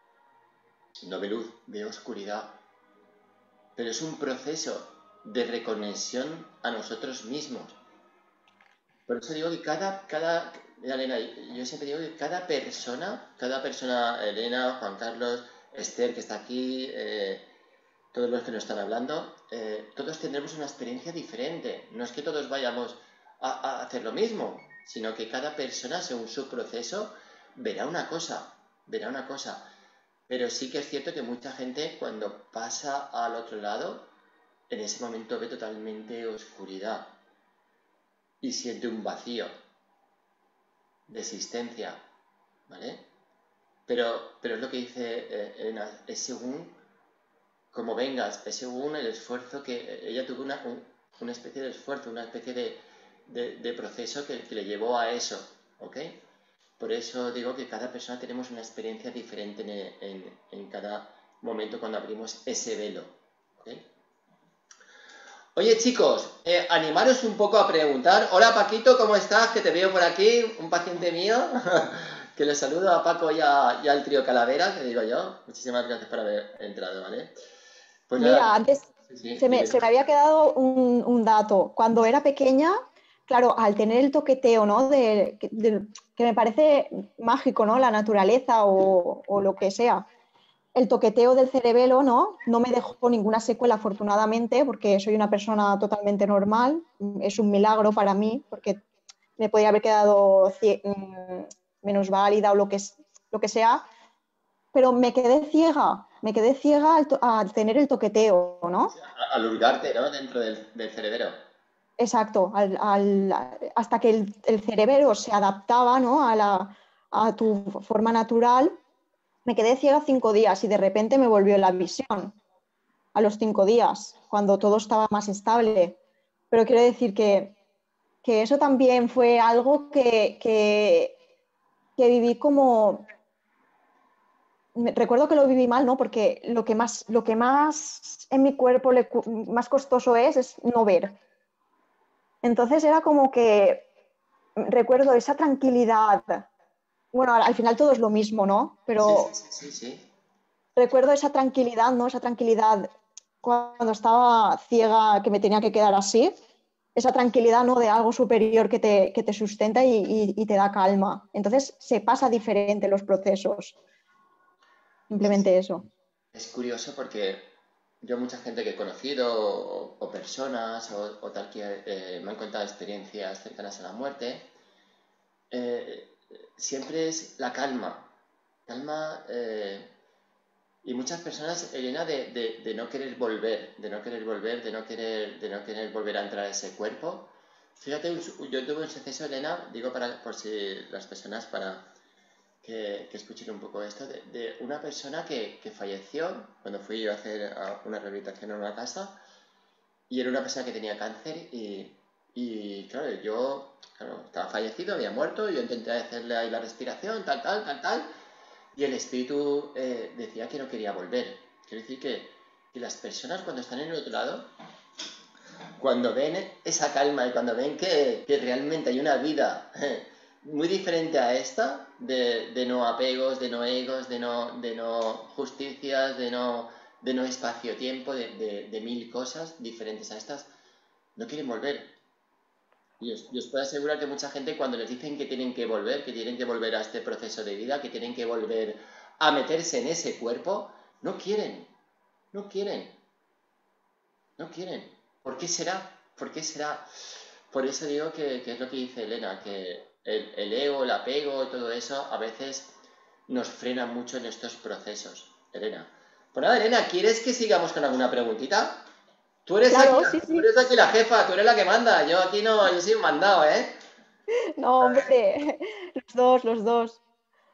S1: no ve luz, ve oscuridad. Pero es un proceso de reconexión a nosotros mismos. Por eso digo que cada, cada, mira, Elena, yo siempre digo que cada persona, cada persona, Elena, Juan Carlos, Esther, que está aquí, eh, todos los que nos están hablando, eh, todos tendremos una experiencia diferente. No es que todos vayamos a, a hacer lo mismo, sino que cada persona, según su proceso, verá una cosa, verá una cosa. Pero sí que es cierto que mucha gente cuando pasa al otro lado, en ese momento ve totalmente oscuridad y siente un vacío de existencia, ¿vale? Pero, pero es lo que dice eh, Elena, es según como vengas, es según el esfuerzo que ella tuvo, una, un, una especie de esfuerzo, una especie de, de, de proceso que, que le llevó a eso, ¿ok? Por eso digo que cada persona tenemos una experiencia diferente en, en, en cada momento cuando abrimos ese velo, ¿ok? Oye chicos, eh, animaros un poco a preguntar. Hola Paquito, ¿cómo estás? Que te veo por aquí, un paciente mío. Que les saludo a Paco y, a, y al trío Calavera, que digo yo. Muchísimas gracias por haber entrado, ¿vale? Pues nada,
S2: Mira, antes
S1: sí, sí,
S2: se me,
S1: dime.
S2: se me había quedado un, un dato. Cuando era pequeña, claro, al tener el toqueteo, ¿no? De, de- que me parece mágico, ¿no? La naturaleza o, o lo que sea. El toqueteo del cerebelo, ¿no? No me dejó ninguna secuela, afortunadamente, porque soy una persona totalmente normal. Es un milagro para mí, porque me podría haber quedado cie- mm, menos válida o lo que, es- lo que sea, pero me quedé ciega, me quedé ciega al, to- al tener el toqueteo, ¿no?
S1: A- Al hurgarte, ¿no? Dentro del, del cerebro.
S2: Exacto, al- al- hasta que el, el cerebro se adaptaba, ¿no? a, la, a tu forma natural, me quedé ciega cinco días y de repente me volvió la visión a los cinco días, cuando todo estaba más estable. Pero quiero decir que, que eso también fue algo que, que, que viví como... Recuerdo que lo viví mal, ¿no? Porque lo que más, lo que más en mi cuerpo le, más costoso es, es no ver. Entonces era como que recuerdo esa tranquilidad. Bueno, al, al final todo es lo mismo, ¿no?
S1: Sí, sí,
S2: Pero
S1: sí, sí, sí.
S2: recuerdo esa tranquilidad, ¿no? Esa tranquilidad cuando estaba ciega, que me tenía que quedar así. Esa tranquilidad, ¿no? De algo superior que te, que te sustenta y, y, y te da calma. Entonces se pasa diferente los procesos.
S1: Sí,
S2: Simplemente
S1: sí.
S2: eso.
S1: Es curioso porque yo mucha gente que he conocido o, o personas o, o tal que eh, me han contado experiencias cercanas a la muerte, eh, siempre es la calma. Calma eh, y muchas personas, Elena, de, de, de no querer volver, de no querer volver, de no querer, de no querer volver a entrar a ese cuerpo. Fíjate, un- yo tuve un suceso, Elena, digo para, por si las personas para que, que escuchen un poco esto, de, de una persona que, que falleció cuando fui yo a hacer a, una rehabilitación en una casa y era una persona que tenía cáncer y, y claro, yo claro, estaba fallecido, había muerto, yo intenté hacerle ahí la respiración, tal, tal, tal, tal, y el espíritu eh, decía que no quería volver. Quiero decir que, que las personas cuando están en el otro lado, cuando ven esa calma y cuando ven que, que realmente hay una vida eh, muy diferente a esta, de, de no apegos, de no egos, de no, de no justicias, de no, de no espacio-tiempo, de, de, de mil cosas diferentes a estas, no quieren volver. Y os, y os puedo asegurar que mucha gente cuando les dicen que tienen que volver, que tienen que volver a este proceso de vida, que tienen que volver a meterse en ese cuerpo, no quieren, no quieren, no quieren. ¿Por qué será? ¿Por qué será? Por eso digo que, que es lo que dice Elena, que el, el ego, el apego, todo eso a veces nos frena mucho en estos procesos. Elena. Pues nada, Elena, ¿quieres que sigamos con alguna preguntita? Tú eres aquí,
S2: Claro, sí,
S1: tú
S2: sí.
S1: eres aquí la jefa, tú eres la que manda. Yo aquí no, yo soy un mandado, ¿eh?
S2: No, hombre, los dos, los dos.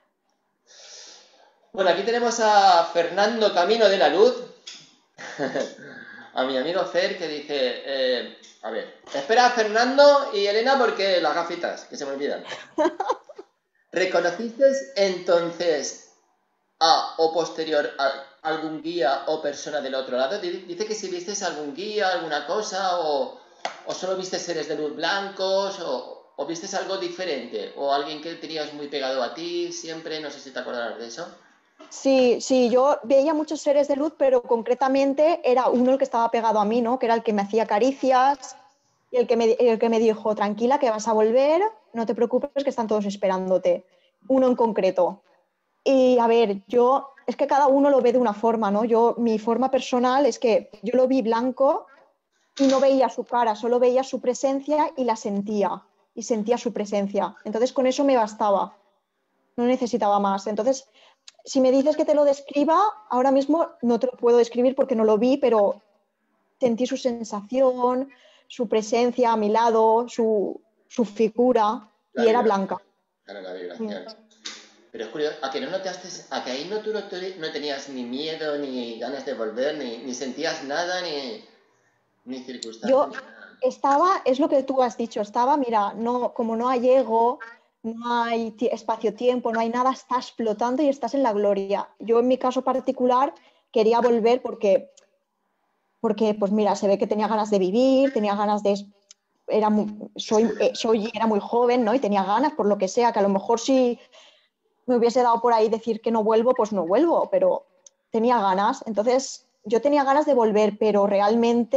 S1: Bueno, aquí tenemos a Fernando Camino de la Luz, a mi amigo Fer, que dice, eh, a ver, espera a Fernando y Elena porque las gafitas, que se me olvidan. ¿Reconociste entonces a o posterior a algún guía o persona del otro lado? Dice que si viste algún guía, alguna cosa, o, o solo viste seres de luz blancos, o, o viste algo diferente, o alguien que tenías muy pegado a ti siempre, no sé si te acordarás de eso.
S2: Sí, sí, yo veía muchos seres de luz, pero concretamente era uno el que estaba pegado a mí, ¿no? Que era el que me hacía caricias y el que me, el que me dijo, tranquila, que vas a volver, no te preocupes, que están todos esperándote. Uno en concreto. Y a ver, yo, es que cada uno lo ve de una forma, ¿no? Yo, mi forma personal es que yo lo vi blanco y no veía su cara, solo veía su presencia y la sentía, y sentía su presencia. Entonces con eso me bastaba, no necesitaba más. Entonces, si me dices que te lo describa, ahora mismo no te lo puedo describir porque no lo vi, pero sentí su sensación, su presencia a mi lado, su, su figura,
S1: La
S2: y era
S1: vibración.
S2: blanca.
S1: Claro, la
S2: Mm.
S1: vibración. Pero es curioso, a que no notaste, a que ahí no tú no, te- no tenías ni miedo, ni ganas de volver, ni, ni sentías nada, ni, ni circunstancias.
S2: Yo estaba, es lo que tú has dicho, estaba, mira, no, como no hay ego, no hay ti- espacio-tiempo, no hay nada, estás flotando y estás en la gloria. Yo en mi caso particular quería volver porque, porque pues mira, se ve que tenía ganas de vivir, tenía ganas de... Era muy- soy, eh, soy y era muy joven, ¿no? Y tenía ganas, por lo que sea, que a lo mejor si me hubiese dado por ahí decir que no vuelvo, pues no vuelvo, pero tenía ganas. Entonces, yo tenía ganas de volver, pero realmente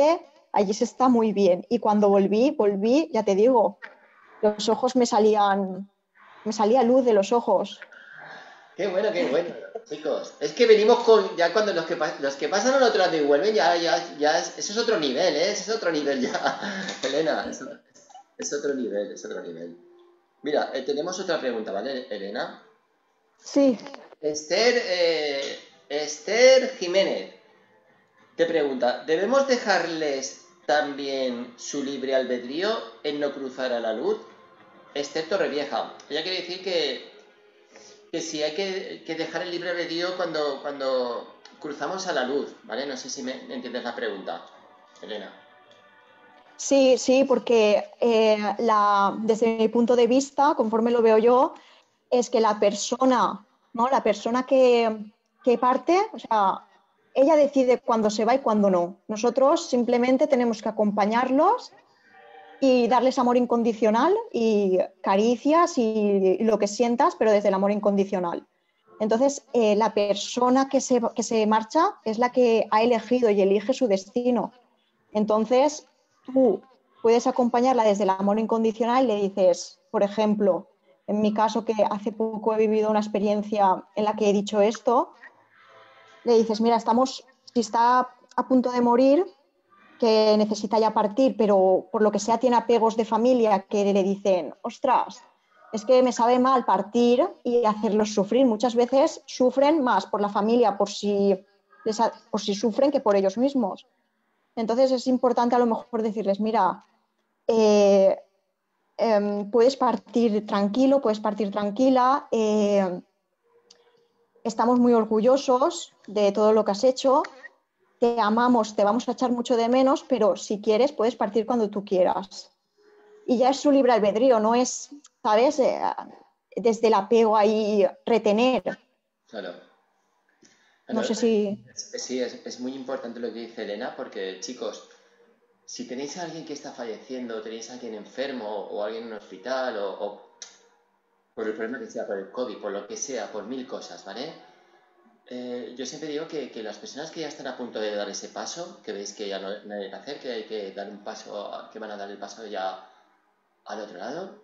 S2: allí se está muy bien. Y cuando volví, volví, ya te digo, los ojos me salían, me salía luz de los ojos.
S1: Qué bueno, qué bueno, chicos. Es que venimos con, ya cuando los que, pa- los que pasan al otro lado y vuelven, ya, ya, ya, es- eso es otro nivel, ¿eh? Eso es otro nivel ya. Elena, es, es otro nivel, es otro nivel. Mira, eh, tenemos otra pregunta, ¿vale, Elena?
S2: Sí,
S1: Esther, eh, Esther Jiménez te pregunta, ¿debemos dejarles también su libre albedrío en no cruzar a la luz? Esther Torrevieja. Ella quiere decir que, que sí hay que, que dejar el libre albedrío cuando, cuando cruzamos a la luz, ¿vale? No sé si me entiendes la pregunta, Elena.
S2: sí, sí, porque eh, la, desde mi punto de vista, conforme lo veo yo, es que la persona, ¿no? La persona que, que parte, o sea, ella decide cuándo se va y cuándo no. Nosotros simplemente tenemos que acompañarlos y darles amor incondicional y caricias y, y lo que sientas, pero desde el amor incondicional. Entonces, eh, la persona que se, que se marcha es la que ha elegido y elige su destino. Entonces, tú puedes acompañarla desde el amor incondicional y le dices, por ejemplo, en mi caso, que hace poco he vivido una experiencia en la que he dicho esto, le dices, mira, estamos, si está a punto de morir, que necesita ya partir, pero por lo que sea tiene apegos de familia que le dicen, ostras, es que me sabe mal partir y hacerlos sufrir. Muchas veces sufren más por la familia, por si, les ha, por si sufren que por ellos mismos. Entonces es importante a lo mejor decirles, mira, eh, eh, puedes partir tranquilo, puedes partir tranquila, eh, estamos muy orgullosos de todo lo que has hecho, te amamos, te vamos a echar mucho de menos, pero si quieres puedes partir cuando tú quieras. Y ya es su libre albedrío, no es, ¿sabes? Eh, desde el apego ahí retener.
S1: Claro.
S2: No
S1: Bueno,
S2: sé si...
S1: es- sí, es, es muy importante lo que dice Elena, porque chicos, si tenéis a alguien que está falleciendo, tenéis a alguien enfermo o alguien en un hospital o, o por el problema que sea, por el COVID, por lo que sea, por mil cosas, ¿vale? Eh, yo siempre digo que, que las personas que ya están a punto de dar ese paso, que veis que ya no, no hay que hacer, que hay que dar un paso, que van a dar el paso ya al otro lado,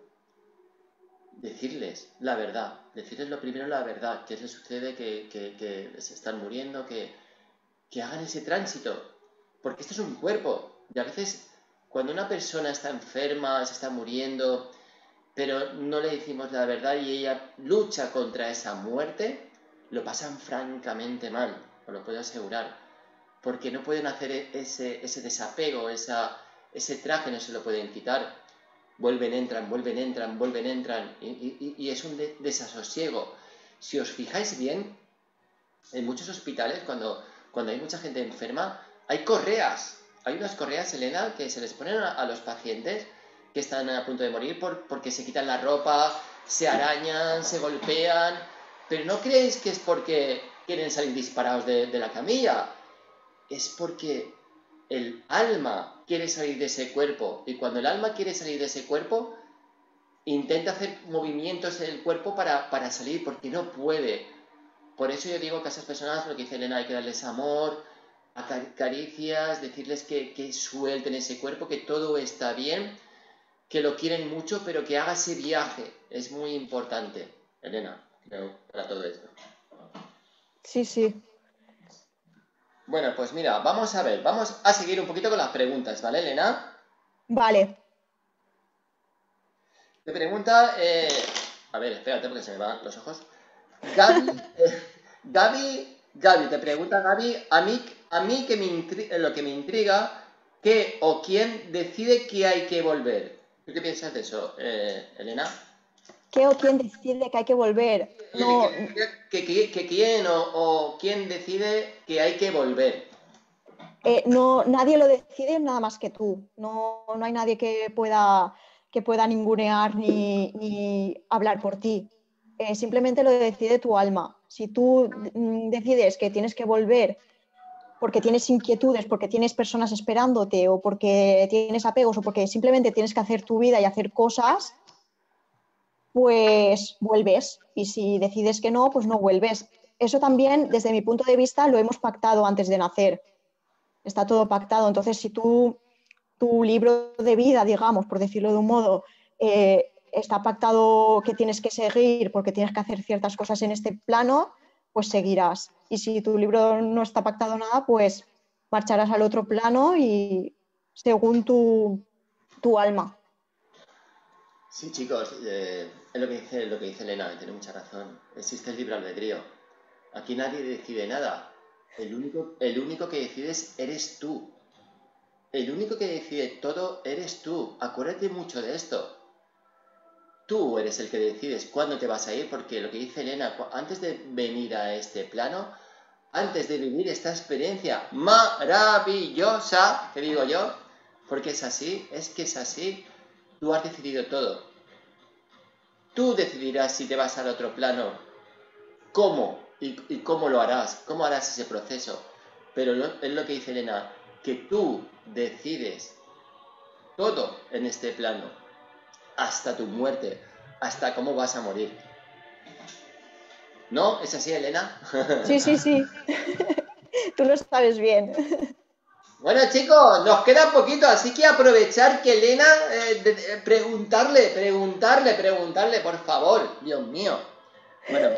S1: decirles la verdad, decirles lo primero la verdad, qué les sucede, que, que, que se están muriendo, que, que hagan ese tránsito, porque esto es un cuerpo, y a veces cuando una persona está enferma, se está muriendo, pero no le decimos la verdad y ella lucha contra esa muerte, lo pasan francamente mal, os lo puedo asegurar, porque no pueden hacer ese, ese desapego, esa, ese traje no se lo pueden quitar, vuelven, entran, vuelven, entran, vuelven, entran, y, y, y es un de, desasosiego. Si os fijáis bien, en muchos hospitales, cuando, cuando hay mucha gente enferma, hay correas, hay unas correas, Elena, que se les ponen a, a los pacientes que están a punto de morir por, porque se quitan la ropa, se arañan, se golpean, pero no creéis que es porque quieren salir disparados de, de la camilla, es porque el alma quiere salir de ese cuerpo, y cuando el alma quiere salir de ese cuerpo, intenta hacer movimientos en el cuerpo para, para salir, porque no puede. Por eso yo digo que a esas personas, lo que dice Elena, hay que darles amor, caricias, decirles que, que suelten ese cuerpo, que todo está bien, que lo quieren mucho, pero que haga ese viaje. Es muy importante, Elena, creo, para todo esto.
S2: Sí, sí.
S1: Bueno, pues mira, vamos a ver, vamos a seguir un poquito con las preguntas, ¿vale, Elena?
S2: Vale.
S1: Te pregunta, eh... a ver, espérate porque se me van los ojos. Gaby, eh, Gaby, Gaby, te pregunta Gaby, a mí, a mí que me intri- lo que me intriga, ¿qué o quién decide que hay que volver? ¿Tú qué piensas de eso, eh, Elena?
S2: ¿Qué o quién decide que hay que volver?
S1: Oye, que,
S2: No,
S1: que, que, que quién o, o quién decide que hay que volver.
S2: eh, no, nadie lo decide nada más que tú. No, no hay nadie que pueda, que pueda ningunear ni, ni hablar por ti. Eh, simplemente lo decide tu alma. Si tú mm, decides que tienes que volver porque tienes inquietudes, porque tienes personas esperándote o porque tienes apegos o porque simplemente tienes que hacer tu vida y hacer cosas, pues vuelves. Y si decides que no, pues no vuelves. Eso también, desde mi punto de vista, lo hemos pactado antes de nacer. Está todo pactado. Entonces, si tú tu libro de vida, digamos, por decirlo de un modo, eh, está pactado que tienes que seguir porque tienes que hacer ciertas cosas en este plano, pues seguirás. Y si tu libro no está pactado nada, pues marcharás al otro plano y según tu, tu alma.
S1: Sí, chicos, eh, es lo que dice, lo que dice Elena, tiene mucha razón. Existe el libre albedrío. Aquí nadie decide nada. El único, el único que decides eres tú. El único que decide todo eres tú. Acuérdate mucho de esto. Tú eres el que decides cuándo te vas a ir, porque lo que dice Elena, antes de venir a este plano, antes de vivir esta experiencia maravillosa, que digo yo, porque es así, es que es así, tú has decidido todo. Tú decidirás si te vas al otro plano, cómo y, y cómo lo harás, cómo harás ese proceso. Pero lo, es lo que dice Elena, que tú decides todo en este plano, hasta tu muerte, hasta cómo vas a morir. ¿No? ¿Es así, Elena?
S2: Sí, sí, sí. Tú lo sabes bien.
S1: Bueno, chicos, nos queda poquito, así que aprovechar que Elena, eh, de, de, preguntarle, preguntarle, preguntarle, por favor, Dios mío. Bueno,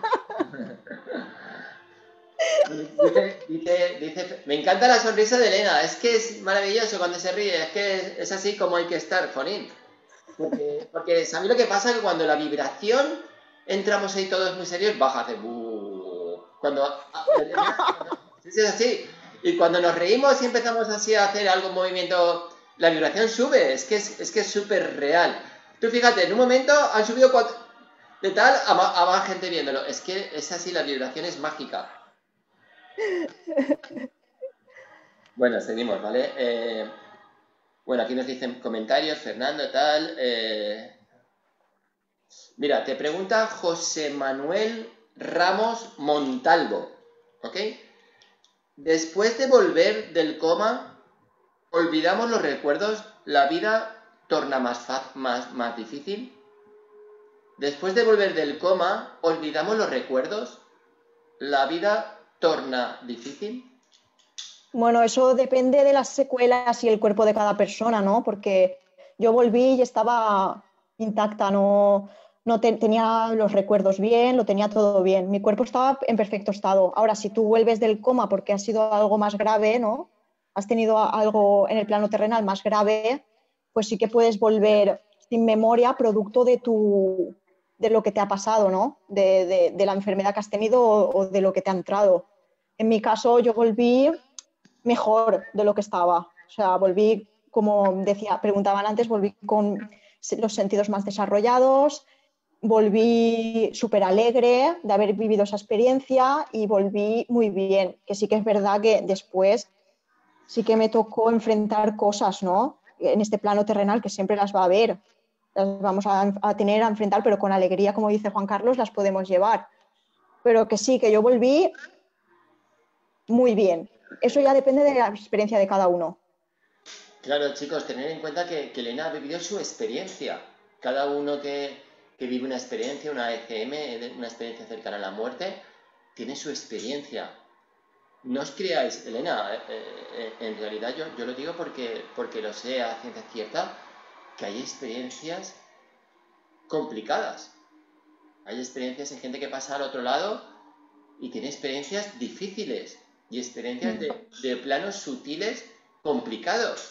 S1: dice, dice, dice, me encanta la sonrisa de Elena, es que es maravilloso cuando se ríe, es que es, es así como hay que estar, Jonín. Porque, porque ¿sabéis lo que pasa? Que cuando la vibración entramos ahí todos muy serios, baja, hace buh. Cuando, cuando sí, es así. Y cuando nos reímos y empezamos así a hacer algún movimiento, la vibración sube, es que es, es que es súper real. Tú fíjate, en un momento han subido cuatro, de tal a, a más gente viéndolo. Es que es así, la vibración es mágica. Bueno, seguimos, ¿vale? Eh, bueno, aquí nos dicen comentarios, Fernando, tal. Eh, Mira, te pregunta José Manuel Ramos Montalvo, ¿ok? Después de volver del coma, olvidamos los recuerdos, la vida torna más, más, más difícil. Después de volver del coma, olvidamos los recuerdos, la vida torna difícil.
S2: Bueno, eso depende de las secuelas y el cuerpo de cada persona, ¿no? Porque yo volví y estaba intacta, no, no te, tenía los recuerdos bien, lo tenía todo bien. Mi cuerpo estaba en perfecto estado. Ahora, si tú vuelves del coma porque ha sido algo más grave, ¿no? Has tenido algo en el plano terrenal más grave, pues sí que puedes volver sin memoria, producto de tu, de lo que te ha pasado, ¿no? De, de, de la enfermedad que has tenido o, o de lo que te ha entrado. En mi caso, yo volví mejor de lo que estaba. O sea, volví, como decía, preguntaban antes, volví con los sentidos más desarrollados, volví súper alegre de haber vivido esa experiencia y volví muy bien. Que sí que es verdad que después sí que me tocó enfrentar cosas, ¿no? En este plano terrenal que siempre las va a haber, las vamos a, a tener a enfrentar, pero con alegría, como dice Juan Carlos, las podemos llevar. Pero que sí, que yo volví muy bien. Eso ya depende de la experiencia de cada uno.
S1: Claro, chicos, tener en cuenta que, que Elena ha vivido su experiencia. Cada uno que, que vive una experiencia, una E C M, una experiencia cercana a la muerte, tiene su experiencia. No os creáis, Elena, eh, eh, en realidad yo, yo lo digo porque, porque lo sé a ciencia cierta, que hay experiencias complicadas. Hay experiencias en gente que pasa al otro lado y tiene experiencias difíciles y experiencias de, de planos sutiles complicados.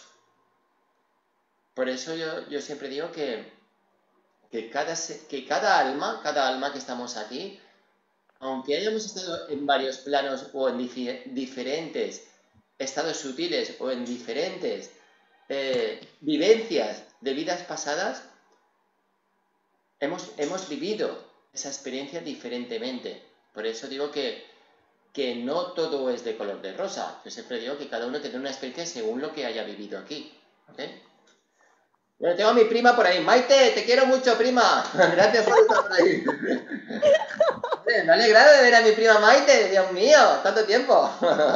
S1: Por eso yo, yo siempre digo que, que, cada, que cada alma, cada alma que estamos aquí, aunque hayamos estado en varios planos o en dif diferentes estados sutiles o en diferentes eh, vivencias de vidas pasadas, hemos, hemos vivido esa experiencia diferentemente. Por eso digo que, que no todo es de color de rosa. Yo siempre digo que cada uno tiene una experiencia según lo que haya vivido aquí. ¿Okay? Bueno, tengo a mi prima por ahí. Maite, te quiero mucho, prima. Gracias por estar por ahí. Me ha alegrado de ver a mi prima Maite. Dios mío, tanto tiempo.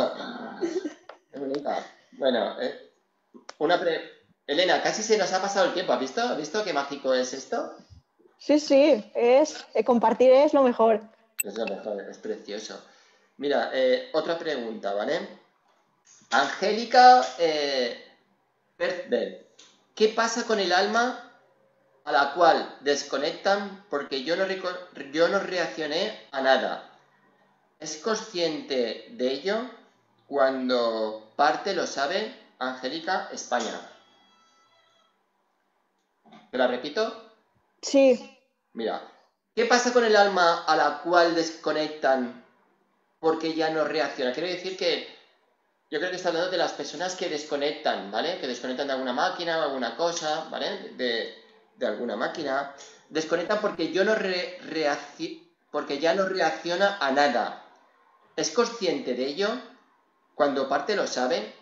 S1: Qué bonita. Bueno, eh, una pre... Elena, casi se nos ha pasado el tiempo. ¿Has visto? ¿Has visto qué mágico es esto?
S2: Sí, sí, es, eh, compartir es lo mejor.
S1: Es lo mejor, es precioso. Mira, eh, otra pregunta, ¿vale? Angélica... Eh, Ver, ¿qué pasa con el alma a la cual desconectan porque yo no, yo no reaccioné a nada? ¿Es consciente de ello cuando parte lo sabe Angélica España? ¿Te la repito?
S2: Sí.
S1: Mira, ¿qué pasa con el alma a la cual desconectan porque ya no reacciona? Quiero decir que yo creo que está hablando de las personas que desconectan, ¿vale? Que desconectan de alguna máquina o alguna cosa, ¿vale? De, de alguna máquina. Desconectan porque yo no re, reacci- porque ya no reacciona a nada. ¿Es consciente de ello? Cuando parte lo sabe.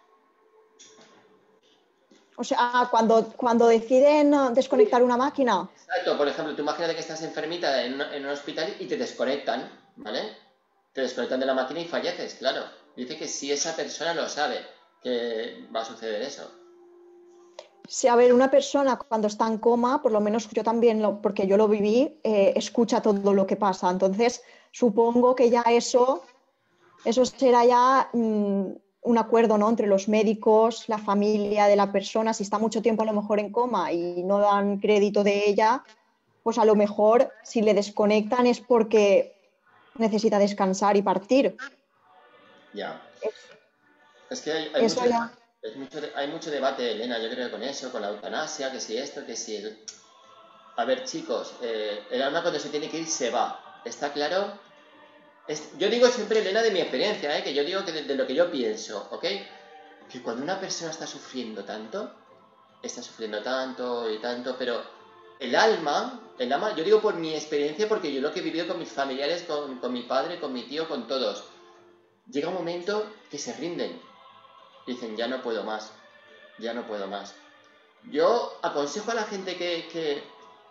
S2: O sea, cuando, cuando deciden desconectar una máquina.
S1: Exacto, por ejemplo, tú imagínate que estás enfermita en, en un hospital y te desconectan, ¿vale? Te desconectan de la máquina y falleces, claro. Dice que si esa persona lo sabe, que va a suceder eso.
S2: Sí, a ver, una persona cuando está en coma, por lo menos yo también, lo, porque yo lo viví, eh, escucha todo lo que pasa. Entonces, supongo que ya eso, eso será ya mmm, un acuerdo, ¿no? Entre los médicos, la familia de la persona. Si está mucho tiempo a lo mejor en coma y no dan crédito de ella, pues a lo mejor si le desconectan es porque necesita descansar y partir.
S1: Ya.
S2: Es-
S1: Es que hay, hay
S2: Eso
S1: mucho,
S2: ya.
S1: es mucho, hay mucho debate, Elena, yo creo, con eso, con la eutanasia, que si esto, que si... El... A ver, chicos, eh, el alma cuando se tiene que ir se va. ¿Está claro? Es, yo digo siempre, Elena, de mi experiencia, ¿eh? Que yo digo que de, de lo que yo pienso, ¿ok? Que cuando una persona está sufriendo tanto, está sufriendo tanto y tanto, pero el alma, el alma, yo digo por mi experiencia, porque yo lo que he vivido con mis familiares, con, con mi padre, con mi tío, con todos, llega un momento que se rinden. Dicen, ya no puedo más, ya no puedo más. Yo aconsejo a la gente que... que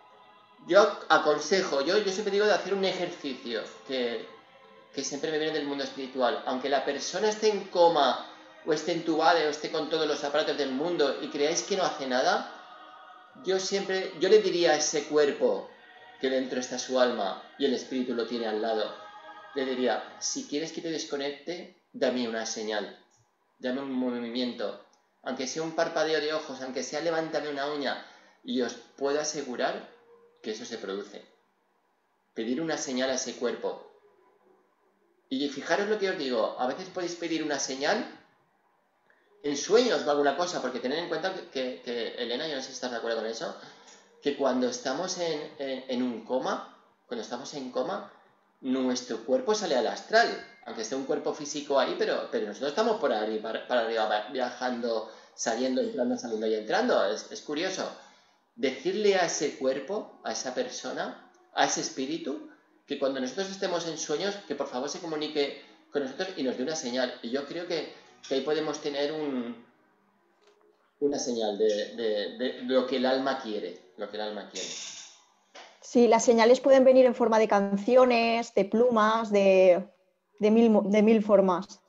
S1: yo aconsejo, yo, yo siempre digo de hacer un ejercicio que, que siempre me viene del mundo espiritual. Aunque la persona esté en coma, o esté entubada, o esté con todos los aparatos del mundo, y creáis que no hace nada, yo siempre, yo le diría a ese cuerpo, que dentro está su alma, y el espíritu lo tiene al lado, le diría, si quieres que te desconecte, dame una señal, dame un movimiento, aunque sea un parpadeo de ojos, aunque sea levántame una uña, y os puedo asegurar que eso se produce. Pedir una señal a ese cuerpo. Y fijaros lo que os digo, a veces podéis pedir una señal en sueños o alguna cosa, porque tened en cuenta que, que, que Elena, yo no sé si estás de acuerdo con eso, que cuando estamos en, en, en un coma, cuando estamos en coma, nuestro cuerpo sale al astral, aunque esté un cuerpo físico ahí, pero, pero nosotros estamos por ahí, para, para arriba, viajando, saliendo, entrando, saliendo y entrando. Es, es curioso. Decirle a ese cuerpo, a esa persona, a ese espíritu, que cuando nosotros estemos en sueños, que por favor se comunique con nosotros y nos dé una señal. Y yo creo que, que ahí podemos tener un, una señal de, de, de lo que el alma quiere, lo que el alma quiere.
S2: Sí, las señales pueden venir en forma de canciones, de plumas, de, de, mil, de mil formas.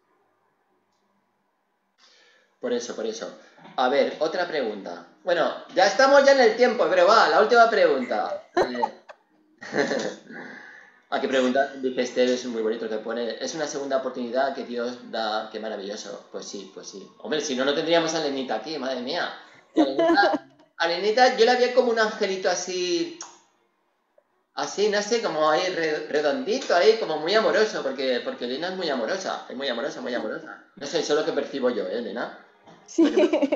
S1: Por eso, por eso. A ver, otra pregunta. Bueno, ya estamos ya en el tiempo, pero va, la última pregunta. Eh... ¿A qué pregunta? Dice Esther, es muy bonito que pone. Es una segunda oportunidad que Dios da, qué maravilloso. Pues sí, pues sí. Hombre, si no, no tendríamos a Lenita aquí, madre mía. Y a Lenita, a Lenita yo la vi como un angelito así, así, no sé, como ahí redondito, ahí, como muy amoroso, porque, porque Elena es muy amorosa, es muy amorosa, muy amorosa. No sé, eso es lo que percibo yo, ¿eh, Elena?
S2: Sí.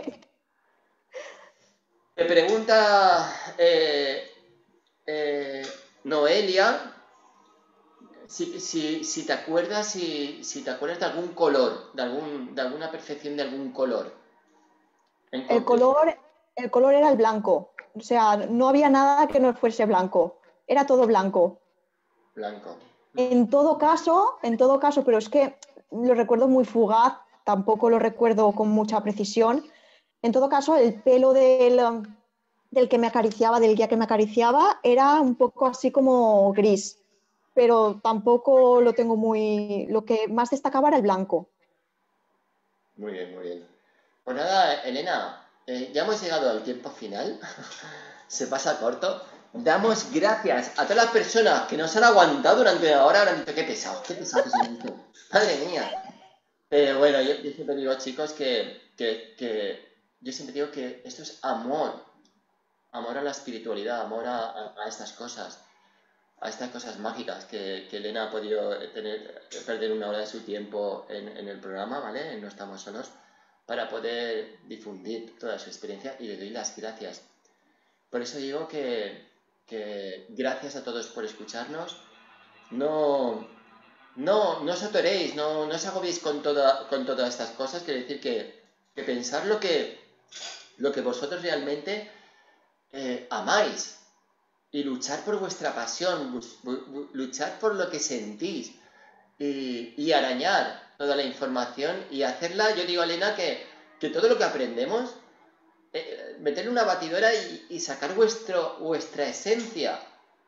S1: Me pregunta eh, eh, Noelia. Si, si, si te acuerdas, si, si te acuerdas de algún color, de, algún, de alguna percepción de algún color en
S2: El
S1: concreto.
S2: color, el color era el blanco. O sea, no había nada que no fuese blanco. Era todo blanco.
S1: Blanco.
S2: En todo caso, en todo caso, pero es que lo recuerdo muy fugaz, tampoco lo recuerdo con mucha precisión. En todo caso, el pelo del, del que me acariciaba, del guía que me acariciaba, era un poco así como gris, pero tampoco lo tengo muy... Lo que más destacaba era el blanco.
S1: Muy bien, muy bien. Pues nada, Elena, eh, ya hemos llegado al tiempo final. Se pasa corto. Damos gracias a todas las personas que nos han aguantado durante una hora. Habrán dicho, qué pesado, qué pesado que son estos. Madre mía. Pero bueno, yo, yo siempre digo, chicos, que, que, que yo siempre digo que esto es amor, amor a la espiritualidad, amor a, a, a estas cosas, a estas cosas mágicas que, que Elena ha podido tener, perder una hora de su tiempo en, en el programa, ¿vale? En No Estamos Solos, para poder difundir toda su experiencia, y le doy las gracias. Por eso digo que, que gracias a todos por escucharnos. No, no, no os atoréis, no, no os agobiéis con, toda, con todas estas cosas. Quiero decir que, que pensar lo que, lo que vosotros realmente eh, amáis, y luchar por vuestra pasión, luchar por lo que sentís, y, y arañar toda la información y hacerla. Yo digo a Elena que, que todo lo que aprendemos, eh, meterle una batidora y, y sacar vuestro, vuestra esencia.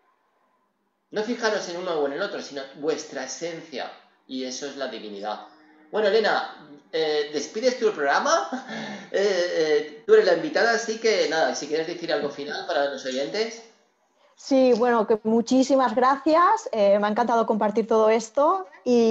S1: No fijaros en uno o en el otro, sino vuestra esencia. Y eso es la divinidad. Bueno, Elena, eh, despides tú el programa. Eh, eh, tú eres la invitada, así que nada, si quieres decir algo final para los oyentes.
S2: Sí, bueno, que muchísimas gracias. Eh, me ha encantado compartir todo esto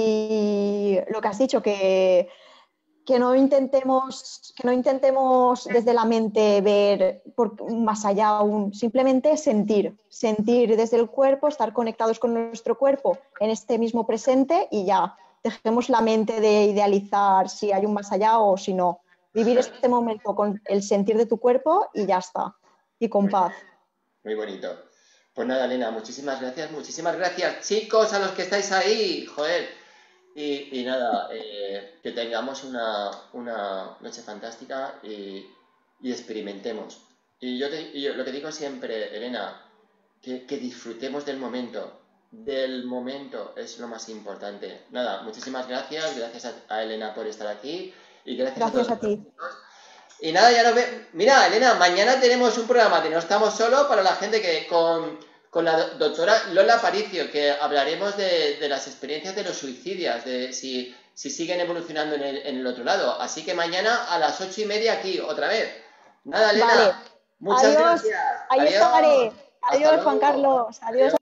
S2: y lo que has dicho, que, que no intentemos, que no intentemos desde la mente ver por, más allá aún, simplemente sentir, sentir desde el cuerpo, estar conectados con nuestro cuerpo en este mismo presente y ya, dejemos la mente de idealizar si hay un más allá o si no. Vivir este momento con el sentir de tu cuerpo y ya está, y con
S1: Muy,
S2: paz.
S1: muy bonito. Pues nada, Elena, muchísimas gracias, muchísimas gracias, chicos, a los que estáis ahí, joder. Y, y nada, eh, que tengamos una, una noche fantástica y, y experimentemos. Y yo, te, y yo lo que digo siempre, Elena, que, que disfrutemos del momento. Del momento es lo más importante. Nada, muchísimas gracias, gracias a, a Elena por estar aquí y gracias a
S2: Gracias
S1: todos.
S2: a ti.
S1: Y nada, ya nos vemos. Mira, Elena, mañana tenemos un programa de No Estamos Solos para la gente que con, con la doctora Lola Aparicio, que hablaremos de, de las experiencias de los suicidios, de si, si siguen evolucionando en el, en el otro lado. Así que mañana a las ocho y media aquí, otra vez. Nada, Elena,
S2: Vale.
S1: muchas
S2: Adiós.
S1: gracias.
S2: Ahí
S1: Adiós.
S2: estaré.
S1: Hasta
S2: Adiós, Juan
S1: luego.
S2: Carlos. Adiós.
S1: Adiós.